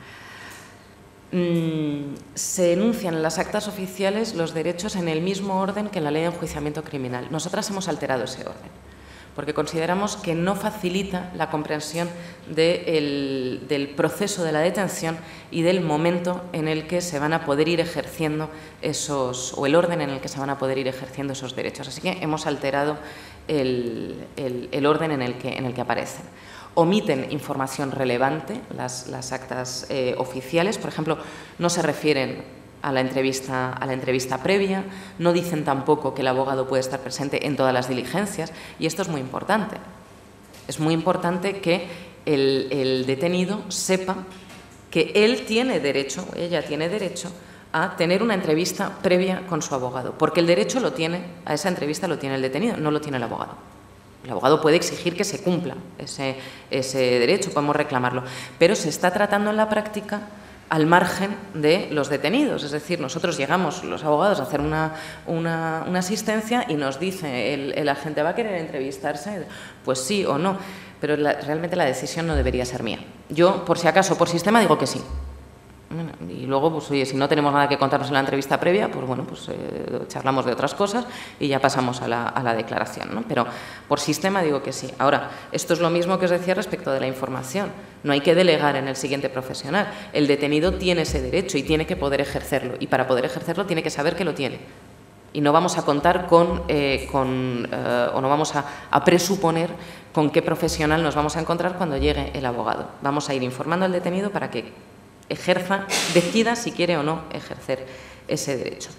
A: Se enuncian en las actas oficiales los derechos en el mismo orden que en la ley de enjuiciamiento criminal. Nosotras hemos alterado ese orden, porque consideramos que no facilita la comprensión de el, del proceso de la detención y del momento en el que se van a poder ir ejerciendo esos, o el orden en el que se van a poder ir ejerciendo esos derechos. Así que hemos alterado el, el, el orden en el que, en el que aparecen. Omiten información relevante, las, las actas eh, oficiales, por ejemplo, no se refieren a la, entrevista, a la entrevista previa, no dicen tampoco que el abogado puede estar presente en todas las diligencias, y esto es muy importante. Es muy importante que el, el detenido sepa que él tiene derecho, ella tiene derecho, a tener una entrevista previa con su abogado, porque el derecho lo tiene, a esa entrevista lo tiene el detenido, no lo tiene el abogado. El abogado puede exigir que se cumpla ese, ese derecho, podemos reclamarlo, pero se está tratando en la práctica al margen de los detenidos. Es decir, nosotros llegamos, los abogados, a hacer una, una, una asistencia y nos dice el, el agente, ¿va a querer entrevistarse? Pues sí o no, pero la, realmente la decisión no debería ser mía. Yo, por si acaso, por sistema, digo que sí. Y luego, pues oye, si no tenemos nada que contarnos en la entrevista previa, pues bueno, pues eh, charlamos de otras cosas y ya pasamos a la, a la declaración, ¿no? Pero por sistema digo que sí. Ahora, esto es lo mismo que os decía respecto de la información. No hay que delegar en el siguiente profesional. El detenido tiene ese derecho y tiene que poder ejercerlo. Y para poder ejercerlo tiene que saber que lo tiene. Y no vamos a contar con, eh, con eh, o no vamos a, a presuponer con qué profesional nos vamos a encontrar cuando llegue el abogado. Vamos a ir informando al detenido para que ejerza, decida si quiere o no ejercer ese derecho.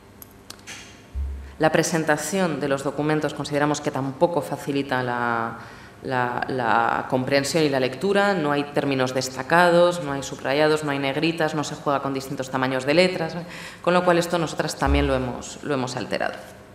A: La presentación de los documentos consideramos que tampoco facilita la, la, la comprensión y la lectura, no hay términos destacados, no hay subrayados, no hay negritas, no se juega con distintos tamaños de letras, con lo cual esto nosotras también lo hemos, lo hemos alterado.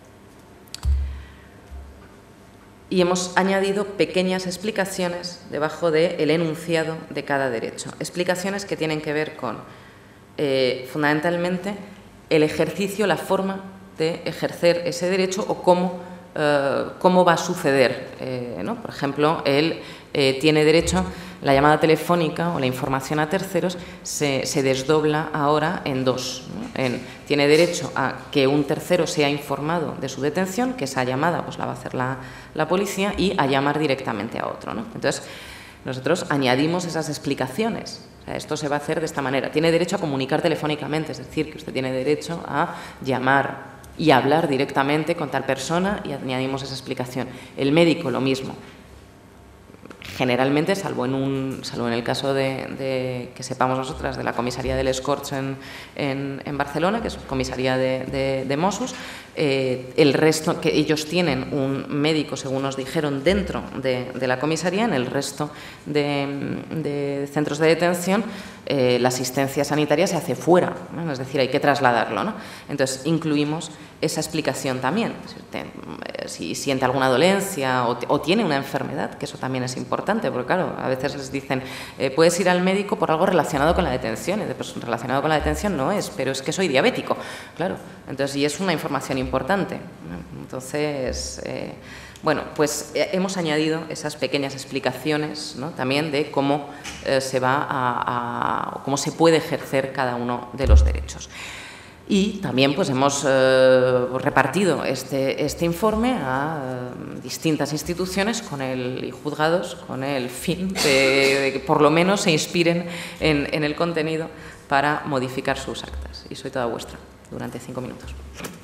A: Y hemos añadido pequeñas explicaciones debajo del enunciado de cada derecho. Explicaciones que tienen que ver con, eh, fundamentalmente, el ejercicio, la forma de ejercer ese derecho o cómo, eh, cómo va a suceder. Eh, ¿no? Por ejemplo, él eh, tiene derecho la llamada telefónica o la información a terceros se, se desdobla ahora en dos, ¿no? En, tiene derecho a que un tercero sea informado de su detención, que esa llamada pues, la va a hacer la, la policía, y a llamar directamente a otro, ¿no? Entonces, nosotros añadimos esas explicaciones. O sea, esto se va a hacer de esta manera. Tiene derecho a comunicar telefónicamente, es decir, que usted tiene derecho a llamar y hablar directamente con tal persona, y añadimos esa explicación. El médico, lo mismo. Generalmente, salvo en, un, salvo en el caso de, de que sepamos nosotras de la comisaría del Escorts en, en, en Barcelona, que es comisaría de, de, de Mossos, eh, el resto, que ellos tienen un médico, según nos dijeron, dentro de, de la comisaría. En el resto de, de centros de detención, eh, la asistencia sanitaria se hace fuera, ¿no? Es decir, hay que trasladarlo, ¿no? Entonces, incluimos esa explicación también. Si, usted, si siente alguna dolencia o, o tiene una enfermedad, que eso también es importante, porque claro, a veces les dicen, eh, puedes ir al médico por algo relacionado con la detención, y pues relacionado con la detención no es, pero es que soy diabético, claro. Entonces, y es una información importante. Entonces, eh, bueno, pues eh, hemos añadido esas pequeñas explicaciones, ¿no? También de cómo eh, se va a, a, cómo se puede ejercer cada uno de los derechos. Y también pues, hemos eh, repartido este, este informe a eh, distintas instituciones con el, y juzgados con el fin de, de que por lo menos se inspiren en, en el contenido para modificar sus actas. Y soy toda vuestra durante cinco minutos.